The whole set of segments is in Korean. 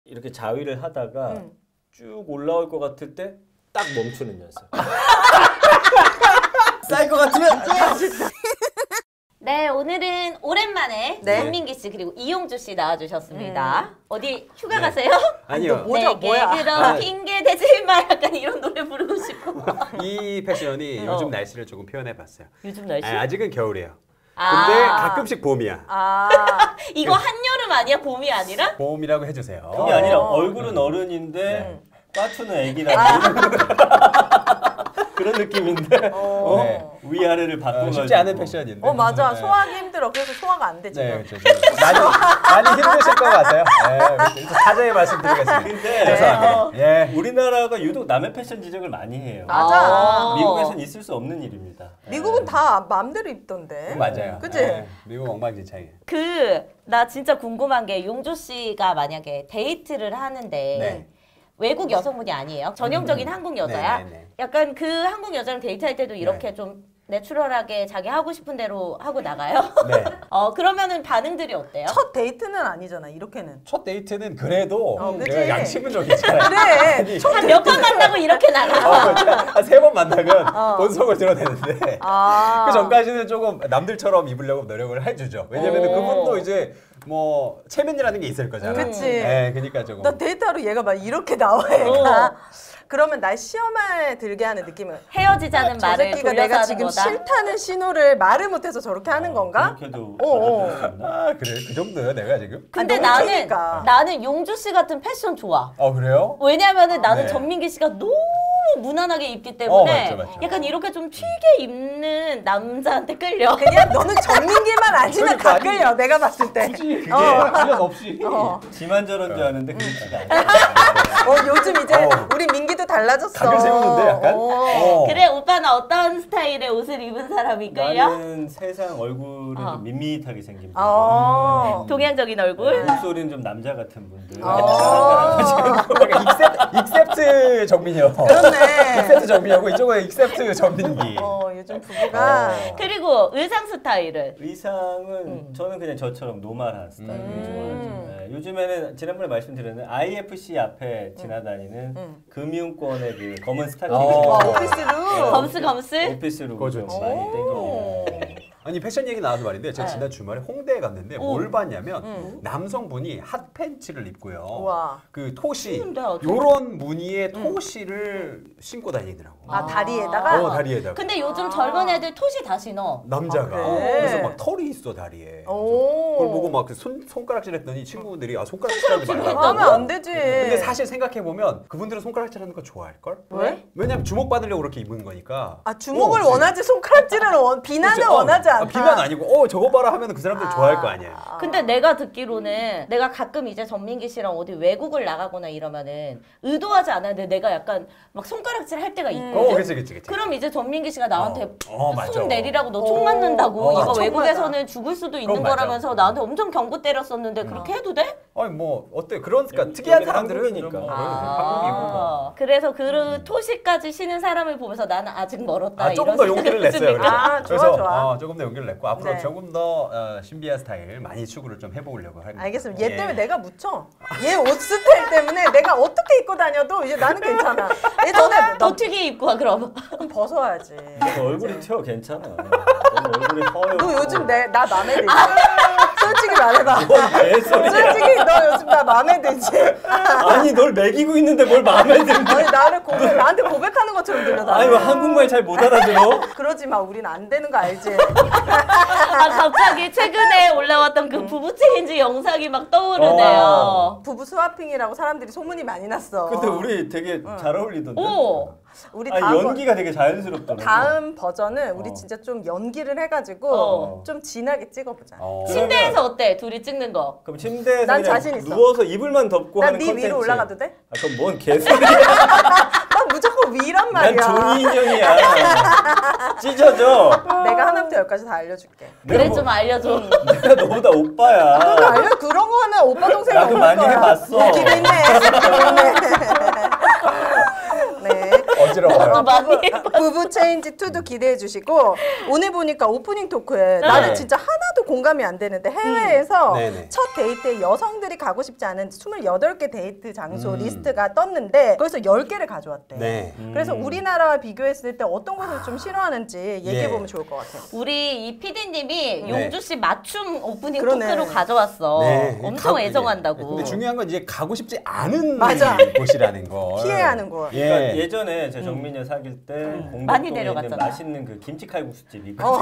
이렇게 자위를 하다가 쭉 올라올 것 같을 때 딱 멈추는 연습. 쌓일 것 같으면 네, 오늘은 오랜만에 네. 전민기 씨 그리고 이용주 씨 나와주셨습니다. 어디 휴가 가세요? 아니요. 뭐죠, 뭐야? 그럼 핑계 대지 마. 약간 이런 노래 부르고 싶어. 이 패션이 요즘 날씨를 조금 표현해봤어요. 요즘 날씨? 아직은 겨울이에요. 아. 근데 가끔씩 봄이야. 이거 한여름 아니야? 봄이 아니라? 봄이라고 해주세요. 그게 아니라 얼굴은 어른인데 까투는 애기라 그런 느낌인데 네. 위아래를 바꾸고 쉽지 않은 패션인데. 맞아. 네. 소화하기 힘들어. 그래서 소화가 안 돼, 지금. 네, 그렇죠. 많이 힘드실 것 같아요. 네, 사죄의 말씀드리겠습니다. 근데 죄송합니다. 예. 우리나라가 유독 남의 패션 지적을 많이 해요. 맞아. 미국에선 있을 수 없는 일입니다. 미국은 다 마음대로 입던데. 맞아요. 그치? 네, 미국 엉망진창이에요. 나 진짜 궁금한 게 용주 씨가 만약에 데이트를 하는데 네. 외국 여성분이 아니에요. 전형적인 한국 여자야. 네. 약간 그 한국 여자랑 데이트할 때도 이렇게 좀 내추럴하게 자기 하고 싶은 대로 하고 나가요. 네. 그러면은 반응들이 어때요? 첫 데이트는 아니잖아, 이렇게는. 첫 데이트는 그래도 그치? 내가 양심은 좀 있잖아요. 그래. 한 몇 번 만나고 이렇게 나가. 한 3번 만나면 본성을 드러내는데 그 그 전까지는 조금 남들처럼 입으려고 노력을 해주죠. 왜냐면 그분도 이제 뭐 체면이라는 게 있을 거잖아. 그치. 네, 그러니까 조금. 나 데이트하러 얘가 막 이렇게 나와, 얘가. 그러면 날 시험에 들게 하는 느낌은 헤어지자는 저 말을 새끼가 돌려서 내가 하는 지금 거다. 싫다는 신호를 말을 못해서 저렇게 하는 건가? 그렇게도 어. 아 그래 그 정도야 내가 지금. 근데 너무 나는 튀니까. 나는 용주 씨 같은 패션 좋아. 그래요? 왜냐면은 나는 네. 전민기 씨가 너무 무난하게 입기 때문에 맞죠. 약간 이렇게 좀 튀게 입는 남자한테 끌려. 그냥 너는 전민기만 아니면 다 그러니까, 끌려, 내가 봤을 때. 그게 필요 없이. 지만 저런 줄 아는데 그렇지가 않아요. 요즘 이제 우리 민기도 달라졌어. 각을 세우는데 약간. 그래 오빠는 어떤 스타일의 옷을 입은 사람이 끌려? 나는 세상 얼굴은 좀 밋밋하게 생긴 분. 동양적인 얼굴? 목소리는 좀 남자 같은 분들. 그러니까 익셉트 정민이요. 그렇네. 익셉트 정민이고 이쪽은 익셉트 전민기. 요즘 부부가 그리고 의상 스타일은? 의상은 저는 그냥 저처럼 노멀한 스타일을 좋아하죠. 네, 요즘에는 지난번에 말씀드렸는데 IFC 앞에 지나다니는 금융권의 그 검은 스타킹 오피스룩. 검스? 오피스룩 그거 좀 좋지. 많이 땡깁니다. 아니 패션 얘기 나와서 말인데 제가 지난 주말에 홍대에 갔는데 뭘 봤냐면 남성분이 핫팬츠를 입고요. 우와. 그 토시 근데 어떻게- 요런 무늬의 토시를 신고 다니더라고. 다리에다가? 다리에다가. 근데 요즘 젊은 애들 토시 다 신어. 남자가 그래? 그래서 막 털이 있어 다리에. 오. 그걸 보고 막 손가락질 했더니 친구들이 손가락질하지 말라고. 하면 안 되지. 근데 사실 생각해 보면 그분들은 손가락질하는 거 좋아할 걸? 왜? 왜냐면 주목 받으려고 그렇게 입은 거니까. 주목을 그치. 원하지 손가락질은 비난을 그치? 원하지 않다. 비난 아니고 저거 봐라 하면 그 사람들 좋아할 거 아니야. 근데 내가 듣기로는 내가 가끔 이제 전민기 씨랑 어디 외국을 나가거나 이러면은 의도하지 않았는데 내가 약간 막 손가락질 할 때가 있거든. 그치. 그럼 이제 전민기 씨가 나한테 맞아. 손 내리라고 너 총 맞는다고 이거 총 외국에서는 죽을 수도 있는 그건 맞아. 거라면서 나한테 엄청 경고 때렸었는데 그렇게 해도 돼? 아니 뭐 어때? 그러니까 특이한 여기는 사람들은 한국이니까. 그런 거 한국이고. 그래서 그 토시까지 신은 사람을 보면서 나는 아직 멀었다. 조금 이런 더 용기를 생각을 냈어요. 했습니까? 그래서 좋아. 조금 더 용기를 냈고 앞으로 네. 조금 더 신비한 스타일 많이 추구를 좀 해보려고 합니다. 알겠습니다. 얘 때문에 내가 묻혀. 얘 옷 스타일 때문에 내가 어떻게 입고 다녀도 이제 나는 괜찮아. 예전에 더 튀게 입고 와 그럼. 벗어야지. 너 얼굴이 튀어 괜찮아. 너 얼굴이 허여. 너 요즘 나 마음에 들지? 솔직히 말해봐. 개소리야. 솔직히 너 요즘 나 마음에 들지? 아니 널 먹이고 있는데 뭘 마음에 드는데? 아니 나한테 고백하는 것처럼 들려. 아니 왜 한국말 잘 못 알아들어? 그러지 마. 우린 안 되는 거 알지? 갑자기 최근에 올라왔던 그 부부 체인지 영상이 막 떠오르네요. 부부 스와핑이라고 사람들이 소문이 많이 났어. 근데 우리 되게 잘 어울리던데. 오. 우리 다음 연기가 되게 자연스럽더라고. 다음 버전은 우리 진짜 좀 연기를 해가지고 좀 진하게 찍어보자. 침대에서 어때? 둘이 찍는 거. 그럼 침대에서 난 그냥 자신 있어. 누워서 이불만 덮고 난 하는 네 컨텐츠. 위로 올라가도 돼? 그럼 뭔 개소리야. 나 무조건 위란 난 말이야. 종이 인형이야. 찢어져. 내가 하나부터 10까지 다 알려줄게. 그래 좀 알려줘. 내가 너보다 오빠야. 그런 거 하나 오빠 동생이 나도 없을 많이 거야. 해봤어. 기대네. 네. 어지러워요. 많이 해봐. 부부 체인지 2도 기대해 주시고 오늘 보니까 오프닝 토크에 나는 진짜 하나도 공감이 안 되는데 해외에서 네네. 첫 데이트에 여성들이 가고 싶지 않은 28개 데이트 장소 리스트가 떴는데 거기서 10개를 가져왔대. 네. 그래서 우리나라와 비교했을 때 어떤 것을 좀 싫어하는지 얘기해보면 예. 좋을 것 같아요. 우리 이 PD님이 네. 용주 씨 맞춤 오프닝 그러네. 토크로 가져왔어. 네. 엄청 가- 애정한다고. 근데 중요한 건 이제 가고 싶지 않은 맞아. 곳이라는 거. 피해야 하는 거. 그러니까 예전에 제 정민이 사귈 때 많이 공덕동에 있는 내려갔잖아. 맛있는 그 김치 칼국수집이 있거든요.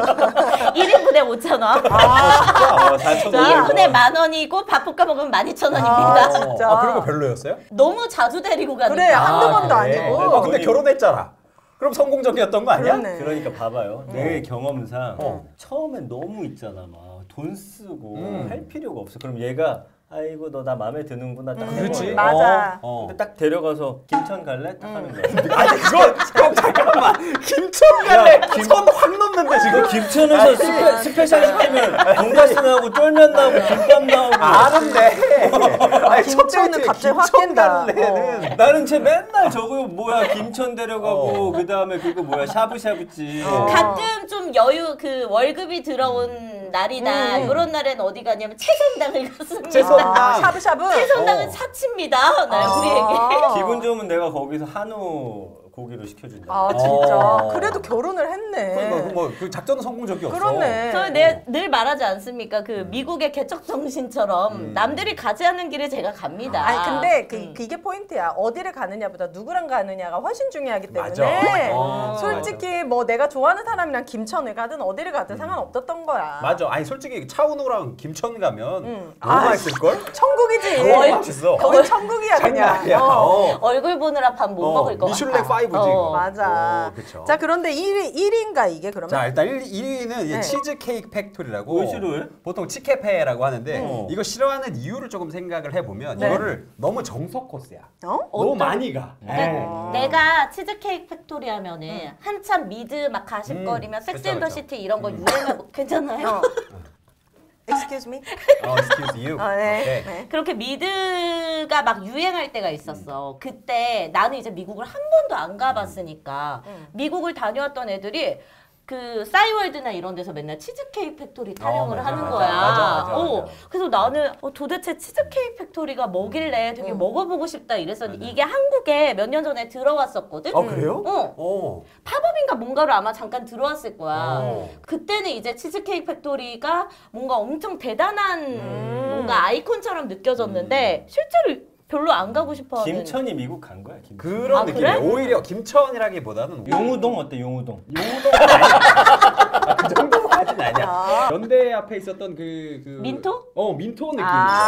1인분에 5,000원. 진짜? 4,500원. 2인분에 10,000원이고 밥 볶아 먹으면 12,000원입니다. 진짜. 아, 그런 거 별로였어요? 너무 자주 데리고 가니까. 그래, 한두 번도 그래. 아니고. 아, 근데 결혼했잖아. 그럼 성공적이었던 거 아니야? 그러네. 그러니까 봐봐요. 내 경험상 어. 처음엔 너무 있잖아. 막 돈 쓰고 할 필요가 없어. 그럼 얘가 아이고 너 나 마음에 드는구나 딱 그렇지. 해버려. 맞아. 근데 딱 데려가서 김천 갈래? 딱 하는 거야. 아니 그거 잠깐만 김천 갈래 야, 선 확 넘는데 지금 김천에서 스페셜 시키면 돈가스 나오고 쫄면 나오고 김밥 나오고 아는데 아니 첫 김천은 데이트에 갑자기 확 김천 깬다. 갈래는 나는 쟤 맨날 저거 뭐야 김천 데려가고 그 다음에 그거 뭐야 샤브샤브집 가끔 좀 여유 그 월급이 들어온 날이나 이런 날엔 어디 가냐면 채선당을 갔습니다. 채선당. 샤브샤브. 채선당은 어. 사치입니다. 우리에게. 기분 좋으면 내가 거기서 한우 고기로 시켜준다. 아 진짜. 어. 그래도 결혼을 했네. 뭐그 작전은 성공적이었어. 그렇네. 저 내가 늘 말하지 않습니까? 그 미국의 개척 정신처럼 남들이 가지 않는 길에 제가 갑니다. 아니 근데 그게 포인트야. 어디를 가느냐보다 누구랑 가느냐가 훨씬 중요하기 때문에 맞아. 솔직히 뭐 내가 좋아하는 사람이랑 김천을 가든 어디를 가든 상관없었던 거야. 맞아. 아니 솔직히 차은우랑 김천 가면 아, 너무 맛있을 걸? 천국이지. 너무 맛있어. 거기 천국이야 장난 그냥. 아니야. 어. 얼굴 보느라 밥 못 먹을 것 미슐랭 같아. 5지 이거. 맞아. 그쵸. 자 그런데 1위인가 이게 그러면? 자 일단 1위는 네. 치즈 케이크 팩토리라고 뭘 싫어해? 보통 치케페라고 하는데 이거 싫어하는 이유를 조금 생각을 해보면 네. 이거를 너무 정석 코스야. 어? 너무 많이 가. 그러니까 내가 치즈케이크 팩토리 하면은 한참 미드 막 가십거리면 그쵸, 섹스앤더시티 이런 거 유행하고 괜찮아요? Excuse me. Excuse you. 네. 오케이. 네. 그렇게 미드가 막 유행할 때가 있었어. 그때 나는 이제 미국을 한 번도 안 가봤으니까 미국을 다녀왔던 애들이 그 싸이월드나 이런 데서 맨날 치즈케이크 팩토리 타령을 맞아, 하는 맞아. 거야. 맞아. 그래서 나는 도대체 치즈케이크 팩토리가 뭐길래 되게 먹어보고 싶다 이랬었는데 이게 한국에 몇 년 전에 들어왔었거든. 그래요? 어. 팝업인가 뭔가로 아마 잠깐 들어왔을 거야. 어. 그때는 이제 치즈케이크 팩토리가 뭔가 엄청 대단한 뭔가 아이콘처럼 느껴졌는데 실제로 별로 안 가고 싶어하는. 김천이 미국 간 거야. 김천. 그런 아, 느낌이에요. 그래? 오히려 김천이라기보다는 용우동 어때? 용우동. 용우동 아니야. 그 정도까지는 아니야. 아. 연대 앞에 있었던 그 민토? 민토 느낌이야.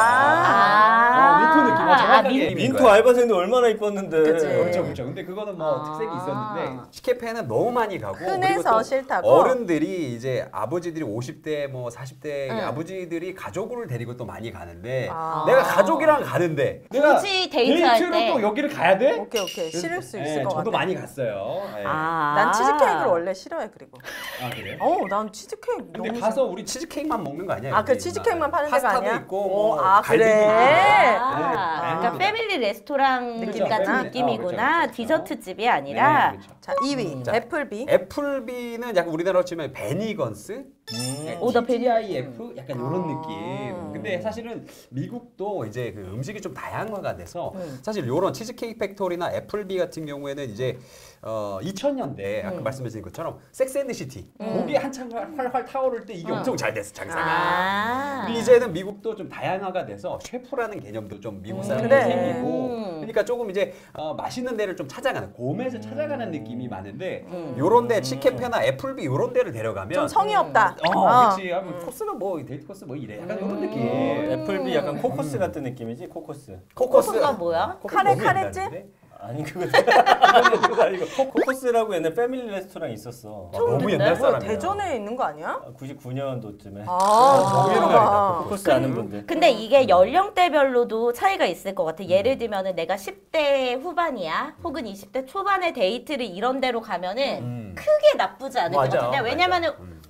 아. 민토 느낌. 정확하게 민- 민토 알바생도 얼마나 이뻤는데. 그치. 그렇죠, 그렇죠. 근데 그거는 뭐 특색이 있었는데 치케페는 너무 많이 가고 흔해서 그리고 또 싫다고? 어른들이 이제 아버지들이 50대 뭐 40대 응. 아버지들이 가족을 데리고 또 많이 가는데 아. 내가 가족이랑 가는데 내가 굳이 데이트할 데이트를 때. 또 여기를 가야 돼? 오케이 싫을 수 네, 있을 것 저도 같아. 많이 갔어요. 네. 난 치즈케이크를 원래 싫어해 그리고. 아 그래요? 난 치즈케이크 근데 너무 가서 우리 치즈케이크만 먹는 거 아니야? 아, 그 여기? 치즈케이크만 파는 데가 파스타도 아니야? 있고 뭐 아, 갈비도 그래? 있고. 아, 네, 그러니까 패밀리 레스토랑 느낌 같은 같나? 느낌이구나. 그렇죠. 디저트 집이 아니라. 네, 그렇죠. 자 2위 자, 애플비. 애플비는 약간 우리나라로 치면 베니건스? 오, 나 TGIF 약간 이런 느낌. 근데 사실은 미국도 이제 그 음식이 좀 다양화가 돼서 사실 이런 치즈케이크 팩토리나 애플비 같은 경우에는 이제 2000년대 아까 말씀하신 것처럼 섹스앤드시티 거기에 한창 활활 타오를 때 이게 엄청 잘 됐어 장사가. 아. 근데 이제는 미국도 좀 다양화가 돼서 셰프라는 개념도 좀 미국 사람들이 그래. 생기고 그러니까 조금 이제 맛있는 데를 좀 찾아가는 고메에서 찾아가는 느낌이 많은데 요런 데 치케페나 애플비 요런 데를 데려가면 좀 성의 없다. 그렇지. 코스가 뭐 데이트 코스 뭐 이래. 약간 이런 느낌. 애플비 약간 코코스 같은 느낌이지? 코코스. 코코스가 뭐야? 카레집? 아니 그거는 아니고 코코스라고 옛날 패밀리 레스토랑 있었어. 너무 듣네. 옛날 뭐야, 사람이야. 대전에 있는 거 아니야? 99년도쯤에. 아, 코코스 아는 분들. 근데 이게 연령대별로도 차이가 있을 것 같아. 예를 들면은 내가 10대 후반이야, 혹은 20대 초반의 데이트를 이런 데로 가면은 크게 나쁘지 않을 것 맞아, 같은데 맞아. 왜냐면은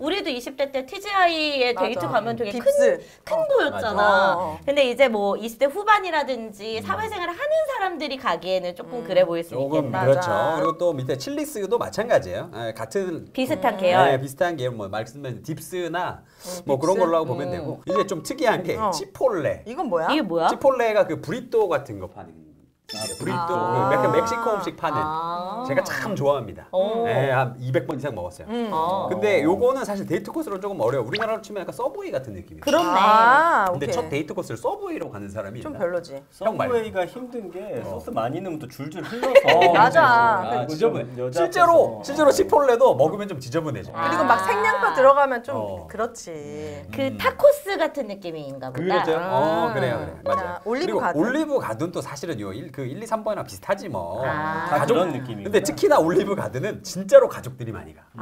우리도 20대 때 TGI에 맞아. 데이트 가면 되게 빕스. 큰 어. 거였잖아. 맞아. 근데 이제 뭐 20대 후반이라든지 사회생활을 하는 사람들이 가기에는 조금 그래 보일 수 조금 있겠다. 그렇죠. 맞아. 그리고 또 밑에 칠리스도 마찬가지예요. 같은 비슷한 계열. 네, 비슷한 계열 뭐 말씀드린 딥스나 뭐 그런 걸로 보면 되고 이제 좀 특이한 게 치폴레. 이건 뭐야? 이게 뭐야? 치폴레가 그 브리또 같은 거 파는 브리또 그 약간 멕시코 음식 파는 제가 참 좋아합니다. 네, 한 200번 이상 먹었어요. 근데 요거는 사실 데이트 코스로 조금 어려워. 우리나라로 치면 약간 서브웨이 같은 느낌이에요. 그렇네. 근데 오케이. 첫 데이트 코스를 서브웨이로 가는 사람이 좀 있나? 별로지. 형 말고. 서브웨이가 힘든 게 소스 많이 넣으면 또 줄줄 흘러서 맞아. 아, 지저분. 여자 실제로 앞에서. 치폴레도 먹으면 좀 지저분해져. 그리고 막 생양파 들어가면 좀 어. 그렇지. 그 타코스 같은 느낌인가 보다. 그렇죠. 그래요. 맞아요. 자, 올리브 그리고 가든. 올리브 가든도 사실은 요 1, 2, 3번이랑 비슷하지 뭐. 다 그런 느낌이구나. 근데 특히나 올리브 가든은 진짜로 가족들이 많이 가.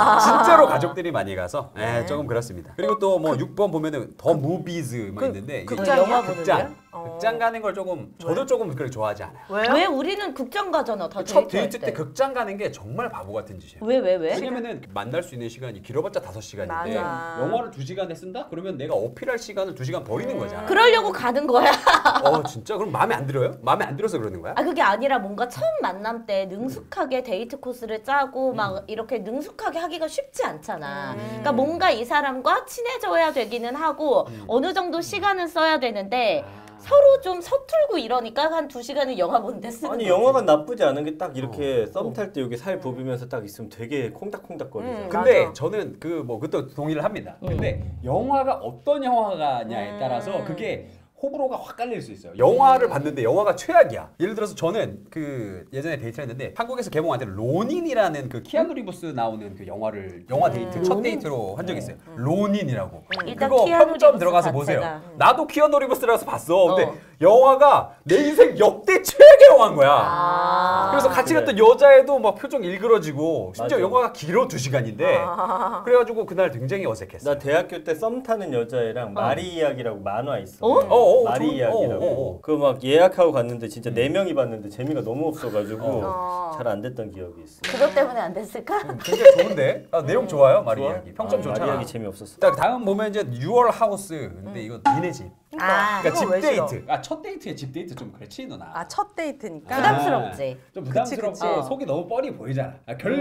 진짜로 가족들이 많이 가서 조금 그렇습니다. 그리고 또 뭐 6번 보면은 더 무비즈 뭐 있는데 이게 극장이야? 영화 보는 극장. 어. 극장 가는 걸 조금 저도 조금 그렇게 좋아하지 않아요. 왜요? 왜 우리는 극장 가잖아. 다 첫 데이트할 데이트 때 극장 가는 게 정말 바보 같은 짓이에요. 왜? 왜냐면은 만날 수 있는 시간이 길어봤자 5시간인데 맞아. 영화를 2시간에 쓴다? 그러면 내가 어필할 시간을 2시간 버리는 거잖아. 그러려고 가는 거야. 진짜? 그럼 마음에 안 들어요? 마음에 안 들어서 그러는 거야? 아 그게 아니라 뭔가 첫 만남 때 능숙하게 데이트 코스를 짜고 막 이렇게 능숙하게 하기가 쉽지 않잖아. 그러니까 뭔가 이 사람과 친해져야 되기는 하고 어느 정도 시간은 써야 되는데 서로 좀 서툴고 이러니까 한 2시간을 영화 보는데 쓰는 아니 거지. 영화가 나쁘지 않은 게 딱 이렇게 썸 탈 때 여기 살 부비면서 딱 있으면 되게 콩닥콩닥거리잖아. 근데 맞아. 저는 그것도 동의를 합니다. 근데 영화가 어떤 영화가냐에 따라서 그게 호불호가 확 갈릴 수 있어요. 영화를 봤는데 영화가 최악이야. 예를 들어서 저는 그 예전에 데이트를 했는데 한국에서 개봉할 때 로닌이라는 그 키아누 리브스 나오는 그 영화 데이트 첫 데이트로 한 적이 있어요. 로닌이라고. 일단 그거 키아누 평점 리브스 들어가서 자체가. 보세요. 나도 키아누 리브스라서 봤어. 근데 어. 영화가 내 인생 역대 최악의 영화인 거야. 아. 그래서 같이 그래. 갔던 여자애도 막 표정 일그러지고 심지어 맞아. 영화가 길어 2시간인데 그래가지고 그날 굉장히 어색했어. 나 대학교 때 썸 타는 여자애랑 마리 이야기라고 만화 있어. 마리 좋은- 이야기라고. 그거 막 예약하고 갔는데 진짜 4명이 봤는데 재미가 너무 없어가지고 잘 안 됐던 기억이 있어. 그것 때문에 안 됐을까? 굉장히 좋은데? 내용 좋아요 마리 좋아? 이야기. 평점 마리 좋잖아. 이야기 재미없었어. 딱 다음 보면 이제 6월 하우스. 근데 이거 니네 집. 아 그러니까 집 왜 싫어? 데이트. 첫 데이트에 집 데이트 좀 그렇지 누나. 아, 첫 데이트니까. 부담스럽지. 좀 부담스럽고 그치. 속이 너무 뻔히 보이잖아.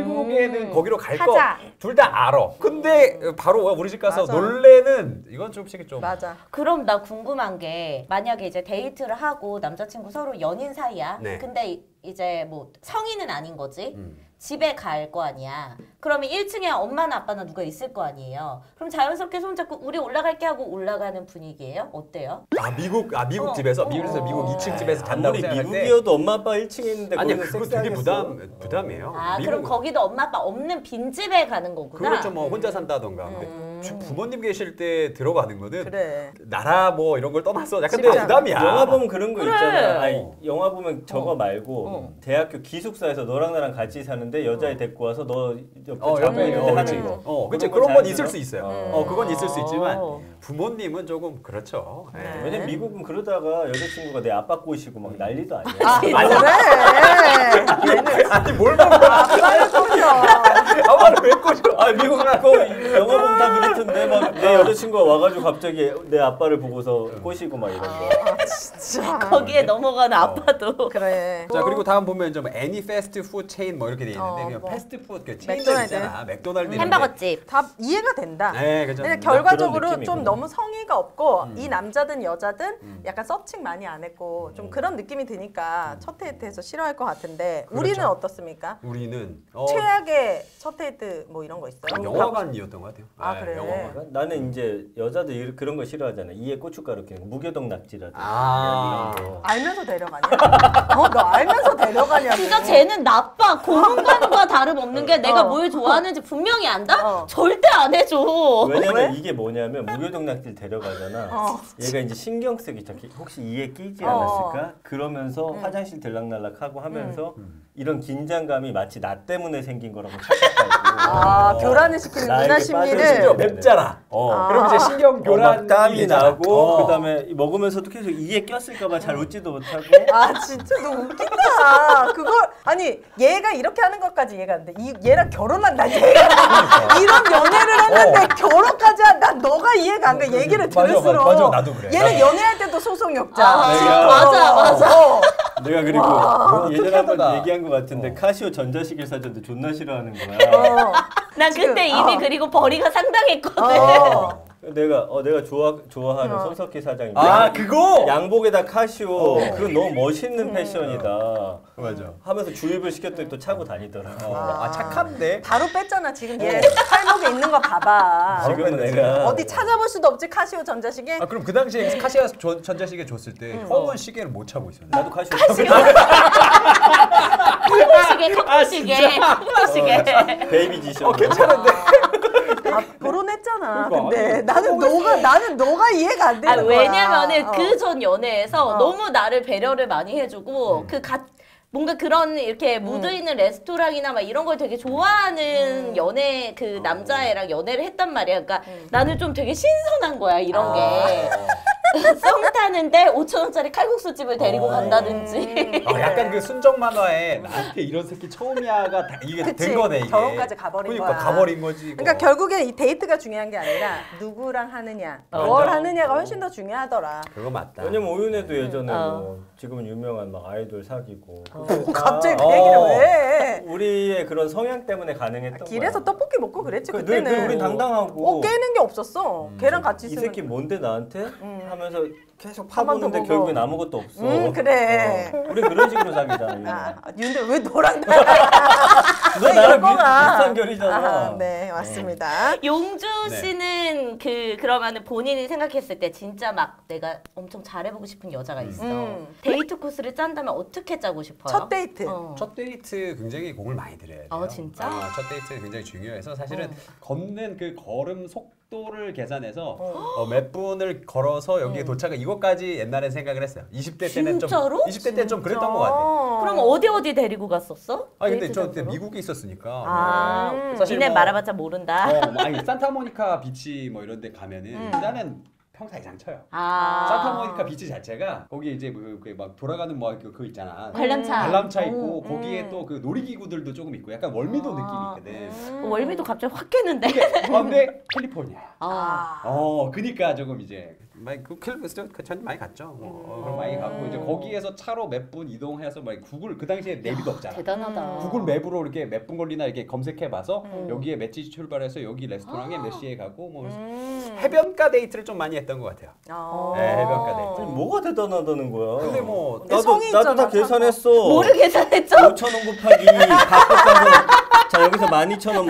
결국에는 거기로 갈 거 하자. 둘 다 알아. 근데 바로 우리 집 가서 맞아. 놀래는 이건 좀 솔직히 좀. 맞아. 그럼 나 궁금한 게 만약에 이제 데이트를 하고 남자친구 서로 연인 사이야. 네. 근데 이제 뭐 성인은 아닌 거지. 집에 갈 거 아니야. 그러면 1층에 엄마나 아빠나 누가 있을 거 아니에요. 그럼 자연스럽게 손잡고 우리 올라갈게 하고 올라가는 분위기예요? 어때요? 미국 집에서 미국에서 미국 2층 집에서 잔다고 아무리 생각할 때 미국이어도 엄마 아빠 1층에 있는데 아니 거기서 그거 되게 섹스하겠어? 부담이에요. 아 그럼 미국은- 거기도 엄마 아빠 없는 빈집에 가는 거구나. 그렇죠. 뭐 혼자 산다던가. 근데 부모님 계실 때 들어가는 거는 그래. 나라 뭐 이런 걸 떠나서 약간 쉽지 않아. 부담이야. 영화 보면 그런 거 그래. 있잖아. 아니, 영화 보면 저거 말고 대학교 기숙사에서 너랑 나랑 같이 사는데 여자애 데리고 와서 너 옆에 옆에 잡혀 있는데 그렇지. 하는 거. 그치. 그런 그런 건 건 있을 잘 수 있어요. 들어? 그건 있을 수 있지만 어. 부모님은 조금 그렇죠. 예. 왜냐면 미국은 그러다가 여자친구가 내 아빠 꼬시고 막 난리도 아니야. 그래. 아니 뭘 보고 빨리 꺼져. 아빠를 왜 꼬셔? 아 미국 거 영화 보면 다 그렇던데 막 내 여자친구가 와가지고 갑자기 내 아빠를 보고서 꼬시고 막 이런 거. 진짜. 거기에 넘어가는 아빠도. 그래. 자 그리고 다음 보면 이제 뭐 애니 패스트푸드 체인 뭐 이렇게 돼 있는데 그냥 뭐. 패스트푸드 그 체인들 맥도날드. 있잖아. 맥도날드 햄버거집. 다 이해가 된다. 네, 그죠. 근데 그런 결과적으로 좀 느낌이구나. 너무 성의가 없고 이 남자든 여자든 약간 서칭 많이 안 했고 좀 그런 느낌이 드니까 첫 데이트에서 싫어할 것 같은데 우리는 어떻습니까? 우리는 최악의 첫 데이트 뭐 이런 거 있어요? 영화관이었던 것 같아요. 아, 네, 그래? 영화관. 나는 이제 여자들 그런 거 싫어하잖아. 이에 고춧가루 끼는 거. 무교동 낙지라든지. 아. 이런 거. 알면서 데려가냐? 너 알면서 데려가냐고. 진짜 쟤는 나빠. 고문관과 다름없는 게 내가 뭘 좋아하는지 분명히 안다? 절대 안 해줘. 왜냐면 이게 뭐냐면 무교동 낙지를 데려가잖아. 얘가 이제 신경 쓰기 저기 혹시 이에 끼지 않았을까? 그러면서 화장실 들락날락 하고 하면서 이런 긴장감이 마치 나 때문에 생긴 거라고 착각하고 교란을 시키는 나에게 누나 빠져 심리를 있는 맵잖아. 그럼 이제 신경 교란 막 땀이 나고 어. 그다음에 먹으면서도 계속 이에 꼈을까봐 잘 웃지도 못하고 진짜 너무 웃긴다. 그걸 아니 얘가 이렇게 하는 것까지 이해가 안 돼. 얘랑 결혼한다. 얘가 이런 연애를 했는데 결혼까지 한 난 너가 이해가 안 가. 얘기를 들을수록 맞아, 나도 그래. 얘는 연애할 때도 소송역자. 맞아. 내가 그리고 예전에 한번 어떡하다. 얘기한 것 같은데 카시오 전자시계 사전도 존나 싫어하는 거야. 난 그때 이미 그리고 벌이가 상당했거든. 내가 좋아하는 손석희 사장인데 그거? 양복에다 카시오 그건 너무 멋있는 패션이다. 맞아. 하면서 주입을 시켰더니 또 차고 다니더라. 착한데? 바로 뺐잖아. 지금 얘 팔목에 있는 거 봐봐. 지금은 내가 어디 찾아볼 수도 없지. 카시오 전자시계. 그럼 그 당시에 카시오 전자시계 줬을 때 형은 시계를 못 차고 있었는데. 나도 카시오 커플시계. 베이비 지셔. 괜찮은데? 결혼했잖아. 그러니까. 근데 나는 너가 이해가 안 되는 거야. 왜냐면은 그 전 연애에서 너무 나를 배려를 많이 해주고 뭔가 그런 이렇게 묻어있는 레스토랑이나 막 이런 걸 되게 좋아하는 연애 그 남자애랑 연애를 했단 말이야. 그러니까 나는 좀 되게 신선한 거야 이런 게. 썸 타는데 5,000원짜리 칼국수집을 데리고 간다든지. 약간 그 순정 만화에 나한테 이런 새끼 처음이야가 이게 그치. 된 거네 이게. 결혼까지 가버린 그러니까 거야. 가버린 거지. 이거. 그러니까 결국에 이 데이트가 중요한 게 아니라 누구랑 하느냐, 뭘 하느냐가 훨씬 더 중요하더라. 그거 맞다. 왜냐면 오윤혜도 예전에 뭐 지금은 유명한 막 아이돌 사귀고 갑자기 그 얘기를 왜 해? 우리의 그런 성향 때문에 가능했던 길에서 거야. 떡볶이 먹고 그랬지 늘 그때는. 우린 당당하고 깨는 게 없었어. 걔랑 같이 이 있으면. 새끼 뭔데 나한테? 하면서 계속 한번 더 파보는데 보고. 결국엔 아무것도 없어. 그래. 우리 그런 식으로 사귀자. 근데 왜 너랑 너 나랑 이거가. 비슷한 결이잖아. 네, 맞습니다. 용주 씨는 그러면은 본인이 생각했을 때 진짜 막 내가 엄청 잘해보고 싶은 여자가 있어. 데이트 코스를 짠다면 어떻게 짜고 싶어요? 첫 데이트. 첫 데이트 굉장히 공을 많이 들여야 돼요. 진짜? 첫 데이트 굉장히 중요해서 사실은 걷는 그 걸음 속도를 계산해서 몇 분을 걸어서 여기에 도착을 이것까지 옛날엔 생각을 했어요. 20대 때는 진짜로? 좀 20대 때는 좀 그랬던 것 같아. 그럼 어디 데리고 갔었어? 근데 데이트 저 그때 장소로? 미국에 있었으니까. 사실 니네 말아봤자 모른다. 아니 산타모니카 비치 뭐 이런 데 가면은 일단은 평타이장 쳐요. 아. 산타모니카 비치 자체가 거기 이제 막 돌아가는 뭐 그거 있잖아. 관람차. 관람차 있고 거기에 또 그 놀이기구들도 조금 있고 약간 월미도 느낌이 있거든. 월미도 갑자기 확 깨는데. 근데 캘리포니아야. 아. 그니까 조금 이제 그 캘리포니아 전 많이 갔죠. 그럼 많이 가고 이제 거기에서 차로 몇 분 이동해서 막 구글 그 당시에 내비도 없잖아. 대단하다. 구글 맵으로 이렇게 몇 분 걸리나 이렇게 검색해봐서 여기에 몇 시 출발해서 여기 레스토랑에 몇 시에 가고 뭐 해변가 데이트를 좀 많이 했던 것 같아요. 네, 해변가 데이트. 뭐가 대단하다는 거야? 근데 뭐 근데 성이 나도 다 있잖아, 계산했어. 뭐를 계산했죠? 5,000원 곱하기 밥값 가서 자 여기서 12,000원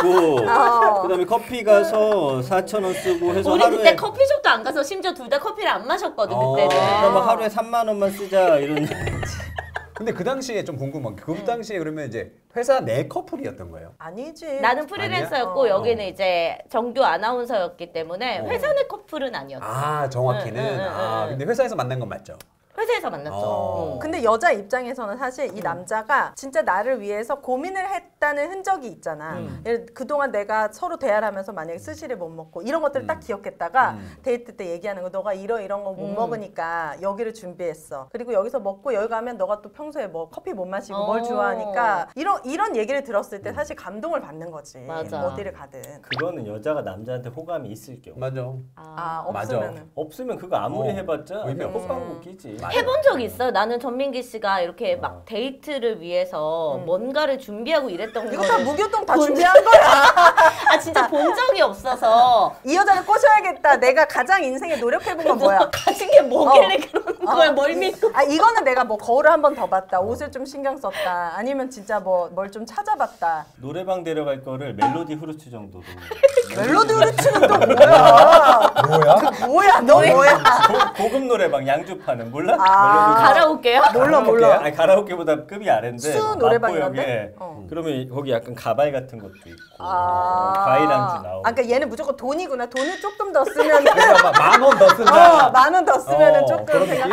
먹고 그다음에 커피 가서 4,000원 쓰고 해서 우리 하루에 그때 커피숍도 안 가서 심지어 둘 다 커피를 안 마셨거든 그때는. 그러면 하루에 3만 원만 쓰자 이런. 근데 그 당시에 좀 궁금한 게 그 당시에 그러면 이제 회사 내 커플이었던 거예요? 아니지. 나는 프리랜서였고 아니야? 여기는 이제 정규 아나운서였기 때문에 회사 내 커플은 아니었어. 정확히는. 근데 회사에서 만난 건 맞죠? 회사에서 만났죠. 근데 여자 입장에서는 사실 이 남자가 진짜 나를 위해서 고민을 했다는 흔적이 있잖아. 그동안 내가 서로 대화를 하면서 만약에 스시를 못 먹고 이런 것들을 딱 기억했다가 데이트 때 얘기하는 거 너가 이런 거 못 먹으니까 여기를 준비했어. 그리고 여기서 먹고 여기 가면 너가 또 평소에 뭐 커피 못 마시고 뭘 좋아하니까 이런 얘기를 들었을 때 사실 감동을 받는 거지. 맞아. 어디를 가든. 그거는 여자가 남자한테 호감이 있을 경우. 맞아. 없으면은. 없으면 그거 아무리 해봤자 의미 그냥 없어. 호빵 끼지. 해본 적 있어요. 나는 전민기 씨가 이렇게 막 데이트를 위해서 뭔가를 준비하고 이랬던 이거 거를 다 무교동 다 준비한 거야. 진짜 본 적이 없어서 이 여자를 꼬셔야겠다. 내가 가장 인생에 노력해본 건 뭐야? 가진 게 뭐길래 그러는 거야. 뭘 믿고. 이거는 내가 뭐 거울을 한 번 더 봤다. 옷을 좀 신경 썼다. 아니면 진짜 뭐 뭘 좀 찾아봤다. 노래방 데려갈 거를 멜로디 후르츠 정도로. 멜로디 후르츠는 또 뭐야? 뭐야? 너 뭐야? 고급 노래방 양주 파는 몰라? 가라오케요? 몰라. 아니 가라오케보다 급이 아래인데 수 노래방이던데? 마포역에 그러면 거기 약간 가발 같은 것도 있고 과일 안주 나오고. 그러니까 얘는 무조건 돈이구나. 돈을 조금 더 쓰면 그래서 막 10,000원 더 쓴다. 10,000원 더 쓰면은 조금 그런 생각. 느낌?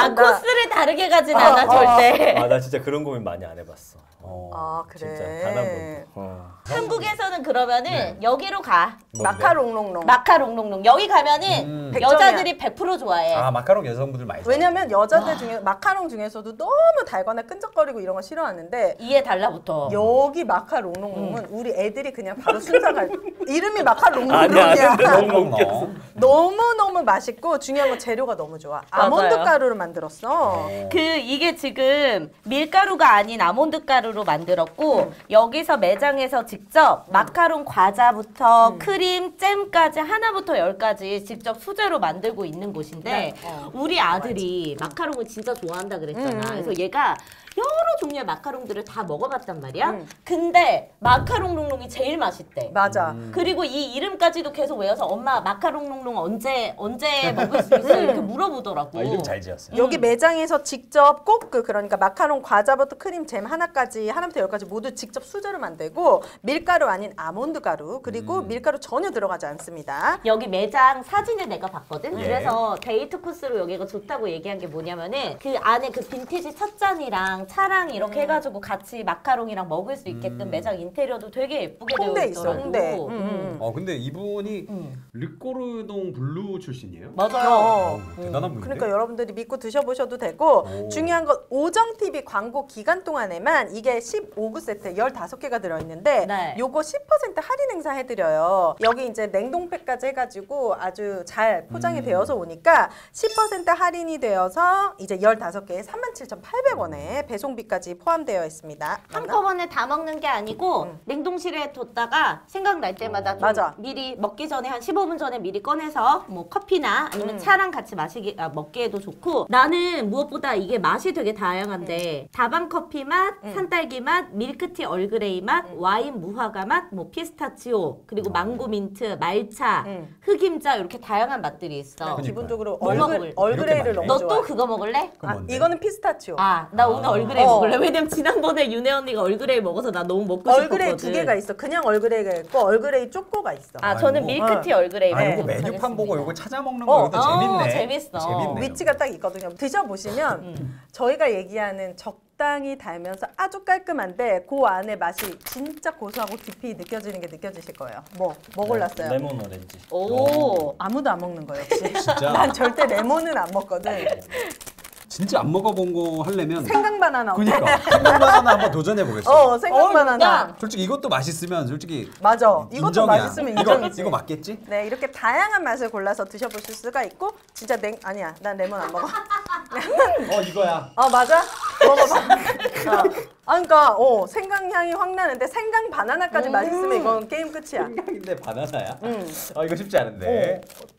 된다. 코스를 다르게 가진 않아 절대. 아, 나 진짜 그런 고민 많이 안 해봤어. 아 그래. 진짜 단 한 번도. 한국에서는 그러면은 여기로 가. 마카롱롱롱. 마카롱롱롱. 여기 가면은 100점이야. 여자들이 100% 좋아해. 아 마카롱 여성분들 많이 왜냐면 여자들 중에 마카롱 중에서도 너무 달거나 끈적거리고 이런 거 싫어하는데 이에 달라붙어. 여기 마카롱롱롱은 우리 애들이 그냥 바로 순삭할 이름이 아니야, 마카롱롱롱이야. 너무 웃겼어. 너무너무 맛있고 중요한 건 재료가 너무 좋아. 아몬드 맞아요. 가루로 만들었어. 이게 지금 밀가루가 아닌 아몬드 가루로 만들었고 여기서 매장에서 직접 마카롱 과자부터 크림, 잼까지 하나부터 열까지 직접 수제로 만들고 있는 곳인데 우리 아들이 마카롱을 진짜 좋아한다 그랬잖아. 그래서 얘가 여러 종류의 마카롱들을 다 먹어봤단 말이야. 근데 마카롱롱롱이 제일 맛있대. 맞아. 그리고 이 이름까지도 계속 외워서 엄마 마카롱롱롱 언제 먹을 수 있어? 이렇게 물어보더라고. 아, 이름 잘 지었어요. 여기 매장에서 직접 꼭 그러니까 마카롱 과자부터 크림, 잼 하나까지 하나부터 열까지 모두 직접 수제로 만들고 밀가루 아닌 아몬드 가루 그리고 밀가루 전혀 들어가지 않습니다. 여기 매장 사진을 내가 봤거든. 예. 그래서 데이트 코스로 여기가 좋다고 얘기한 게 뭐냐면은 그 안에 그 빈티지 찻잔이랑 차랑 이렇게 해가지고 같이 마카롱이랑 먹을 수 있게끔 매장 인테리어도 되게 예쁘게 되어 홍대 있어, 있더라고. 홍대. 근데 이분이 르꼬르동 블루 출신이에요? 맞아요. 대단한 분인데. 그러니까 여러분들이 믿고 드셔보셔도 되고 오. 중요한 건 오정TV 광고 기간 동안에만 이게 15구 세트 15개가 들어있는데 네. 요거 10% 할인 행사 해드려요. 여기 이제 냉동팩까지 해가지고 아주 잘 포장이 되어서 오니까 10% 할인이 되어서 이제 15개에 37,800원에 배송비까지 포함되어 있습니다. 한꺼번에 다 먹는 게 아니고 냉동실에 뒀다가 생각날 때마다 좀 맞아. 미리 먹기 전에 한 15분 전에 미리 꺼내서 뭐 커피나 아니면 차랑 같이 먹기에도 좋고 나는 무엇보다 이게 맛이 되게 다양한데 다방 커피 맛, 산딸기 맛, 밀크티 얼그레이 맛, 와인 무화과 맛, 뭐 피스타치오 그리고 망고 민트, 말차, 흑임자 이렇게 다양한 맛들이 있어. 기본적으로 뭐 먹을래? 얼그레이를 이렇게 너무 너 좋아해. 또 그거 먹을래? 그건 뭔데? 이거는 피스타치오. 아, 나 오늘 얼그레이 어. 먹을래. 왜냐면 지난번에 윤혜 언니가 얼그레이 먹어서 나 너무 먹고 싶었거든. 얼그레이 2개가 있어. 그냥 얼그레이가 있고 얼그레이 쪼꼬가 있어. 아, 저는 아이고. 밀크티 얼그레이 아, 이거 먹도록 메뉴판 보고 하겠습니다. 이거 찾아 먹는 거 이것도 재밌네. 재밌어. 재밌네. 위치가 딱 있거든요. 드셔보시면 저희가 얘기하는 적당히 달면서 아주 깔끔한데 그 안에 맛이 진짜 고소하고 깊이 느껴지는 게 느껴지실 거예요. 뭐 골랐어요? 레몬 오렌지. 오. 아무도 안 먹는 거 역시. 진짜? 난 절대 레몬은 안 먹거든. 진짜 안 먹어본 거 하려면 생강 바나나. 그러니까 생강바나나 한번 도전해 보겠어. 생강 바나나. 솔직히 이것도 맛있으면 솔직히 맞아. 이것도 인정이야. 맛있으면 인정이지. 이거 맞겠지? 네, 이렇게 다양한 맛을 골라서 드셔보실 수가 있고 진짜 아니야. 난 레몬 안 먹어. 이거야. 맞아? 먹어봐. 그러니까 생강 향이 확 나는데 생강 바나나까지 맛있으면 이건 게임 끝이야. 생강인데 바나나야? 이거 쉽지 않은데.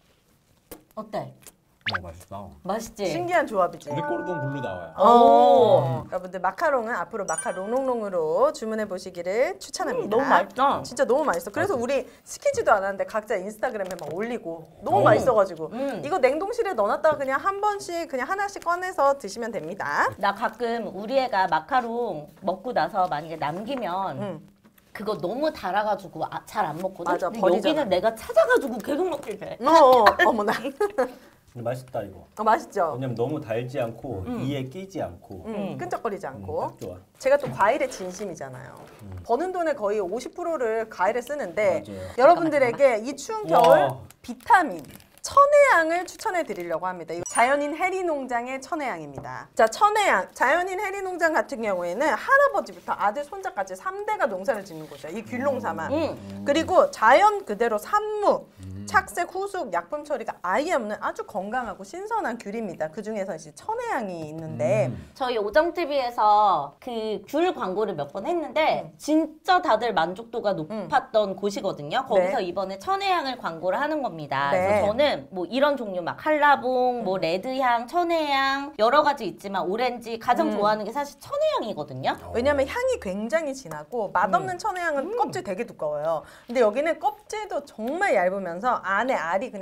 어때? 맛있다. 맛있지? 신기한 조합이지. 르꼬르동 블루 나와요. 여러분들 마카롱은 앞으로 마카롱롱롱으로 주문해 보시기를 추천합니다. 너무 맛있다. 진짜 너무 맛있어. 그래서 우리 시키지도 않았는데 각자 인스타그램에 막 올리고 너무 맛있어가지고 이거 냉동실에 넣어놨다가 그냥 한 번씩 그냥 하나씩 꺼내서 드시면 됩니다. 나 가끔 우리 애가 마카롱 먹고 나서 만약에 남기면 그거 너무 달아가지고 잘 안 먹거든? 맞아, 근데 버리잖아. 여기는 내가 찾아가지고 계속 먹게 돼. 어머나. 근데 맛있다 이거. 맛있죠? 왜냐면 너무 달지 않고 이에 끼지 않고. 끈적거리지 않고. 딱 좋아. 제가 또 과일에 진심이잖아요. 버는 돈의 거의 50%를 과일에 쓰는데 맞아요. 여러분들에게 이 추운 겨울 와. 비타민 천혜향을 추천해 드리려고 합니다. 이거 자연인 해리 농장의 천혜향입니다. 자, 천혜향. 자연인 해리 농장 같은 경우에는 할아버지부터 아들, 손자까지 3대가 농사를 짓는 곳이야. 이 귤농사만. 그리고 자연 그대로 산무, 착색, 후숙, 약품 처리가 아예 없는 아주 건강하고 신선한 귤입니다. 그 중에서 이제 천혜향이 있는데 저희 오정TV에서 그 귤 광고를 몇 번 했는데 진짜 다들 만족도가 높았던 곳이거든요. 거기서 네. 이번에 천혜향을 광고를 하는 겁니다. 네. 그래서 저는 뭐 이런 종류 막 한라봉, 뭐 레드향, 천혜향 여러 가지 있지만 오렌지 가장 좋아하는 게 사실 천혜향이거든요. 왜냐면 향이 굉장히 진하고 맛없는 천혜향은 껍질 되게 두꺼워요. 근데 여기는 껍질도 정말 얇으면서 안에 알이 그냥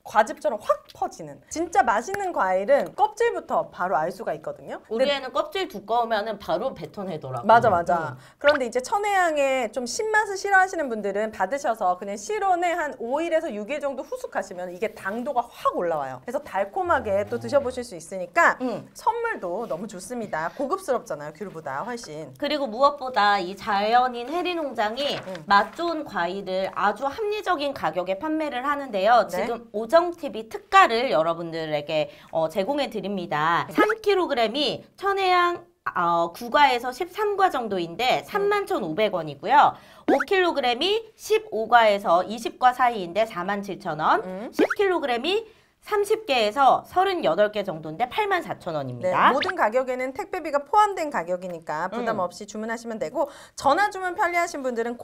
과즙처럼 확 퍼지는. 진짜 맛있는 과일은 껍질부터 바로 알 수가 있거든요. 우리 애는 껍질 두꺼우면은 바로 뱉어내더라고. 맞아. 그런데 이제 천혜향의 좀 신맛을 싫어하시는 분들은 받으셔서 그냥 실온에 한 5일에서 6일 정도 후숙하시면 이게 당도가 확 올라와요. 그래서 달콤하게 또 드셔보실 수 있으니까 선물도 너무 좋습니다. 고급스럽잖아요, 귤보다 훨씬. 그리고 무엇보다 이 자연인 해리농장이 맛 좋은 과일을 아주 합리적인 가격에 판매를 하는데요. 네. 지금 오정TV 특가를 여러분들에게 제공해 드립니다. 3kg이 천혜향 9과에서 13과 정도인데 31,500원이고요. 5kg이 15과에서 20과 사이인데 47,000원. 10kg이 30개에서 38개 정도인데 84,000원입니다. 네, 모든 가격에는 택배비가 포함된 가격이니까 부담 없이 주문하시면 되고 전화 주문 편리하신 분들은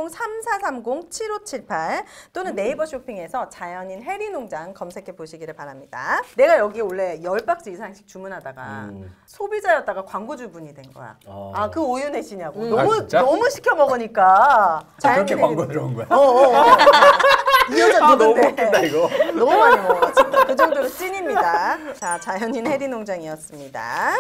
010-3430-7578 또는 네이버 쇼핑에서 자연인 해리농장 검색해 보시기를 바랍니다. 내가 여기 원래 10박스 이상씩 주문하다가 소비자였다가 광고주분이 된 거야. 그 우유 내시냐고. 너무 시켜 먹으니까. 그렇게 광고 들어온 거야? 이 여자 누군데? 너무 웃긴다 이거. 너무 많이 먹어. 진짜 그 정도로 찐입니다. 자, 자연인 해리농장이었습니다.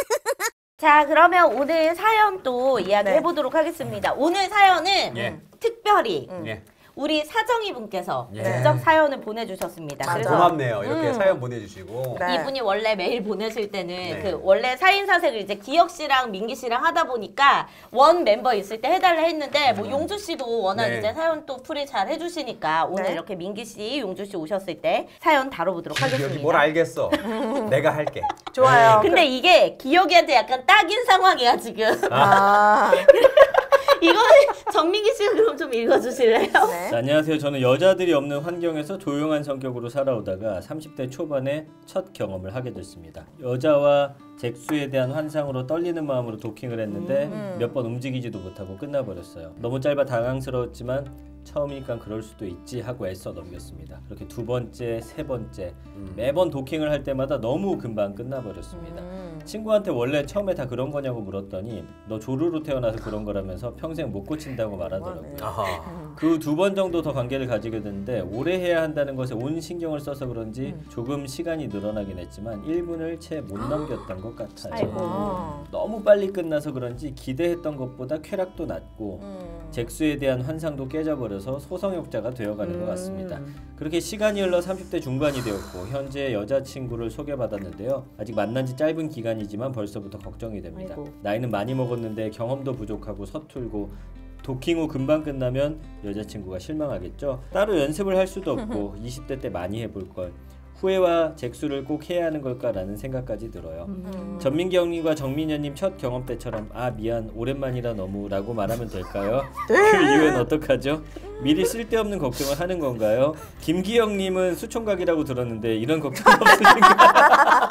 자, 그러면 오늘 사연 또 이야기 네. 해보도록 하겠습니다. 오늘 사연은 예. 특별히 예. 우리 사정이 분께서 예. 직접 사연을 보내주셨습니다. 맞아. 고맙네요. 이렇게 사연 보내주시고. 네. 이분이 원래 매일 보내실 때는 네. 그 원래 사인사색을 이제 기혁 씨랑 민기 씨랑 하다 보니까 원 멤버 있을 때 해달라 했는데 뭐 용주 씨도 워낙 네. 이제 사연 또 풀이 잘 해주시니까 오늘 네. 이렇게 민기 씨, 용주 씨 오셨을 때 사연 다뤄보도록 여기 하겠습니다. 뭘 알겠어. 내가 할게. 좋아요. 근데 이게 기혁이한테 약간 딱인 상황이야 지금. 아, 이거는 정민기 씨가 그럼 좀 읽어주실래요? 네. 자, 안녕하세요. 저는 여자들이 없는 환경에서 조용한 성격으로 살아오다가 30대 초반에 첫 경험을 하게 됐습니다. 여자와 잭수에 대한 환상으로 떨리는 마음으로 도킹을 했는데 몇 번 움직이지도 못하고 끝나버렸어요. 너무 짧아 당황스러웠지만 처음이니까 그럴 수도 있지 하고 애써 넘겼습니다. 그렇게 두 번째, 세 번째 매번 도킹을 할 때마다 너무 금방 끝나버렸습니다. 친구한테 원래 처음에 다 그런 거냐고 물었더니 너 조루로 태어나서 그런 거라면서 평생 못 고친다고 말하더라고요. 아하. 그 두 번 정도 더 관계를 가지게 됐는데 오래 해야 한다는 것에 온 신경을 써서 그런지 조금 시간이 늘어나긴 했지만 1분을 채 못 넘겼던 것 같아요. 아이고. 너무 빨리 끝나서 그런지 기대했던 것보다 쾌락도 낮고 잭수에 대한 환상도 깨져버려서 소성욕자가 되어가는 것 같습니다. 그렇게 시간이 흘러 30대 중반이 되었고 현재 여자친구를 소개받았는데요. 아직 만난 지 짧은 기간이지만 벌써부터 걱정이 됩니다. 아이고. 나이는 많이 먹었는데 경험도 부족하고 서툴고 도킹 후 금방 끝나면 여자친구가 실망하겠죠. 따로 연습을 할 수도 없고 20대 때 많이 해볼 걸. 후회와 잭수를 꼭 해야 하는 걸까라는 생각까지 들어요. 전민기 형님과 정민현님 첫 경험 때처럼 아 미안 오랜만이라 너무 라고 말하면 될까요? 그 이후엔 어떡하죠? 미리 쓸데없는 걱정을 하는 건가요? 김기영님은 수총각이라고 들었는데 이런 걱정 없으신가요?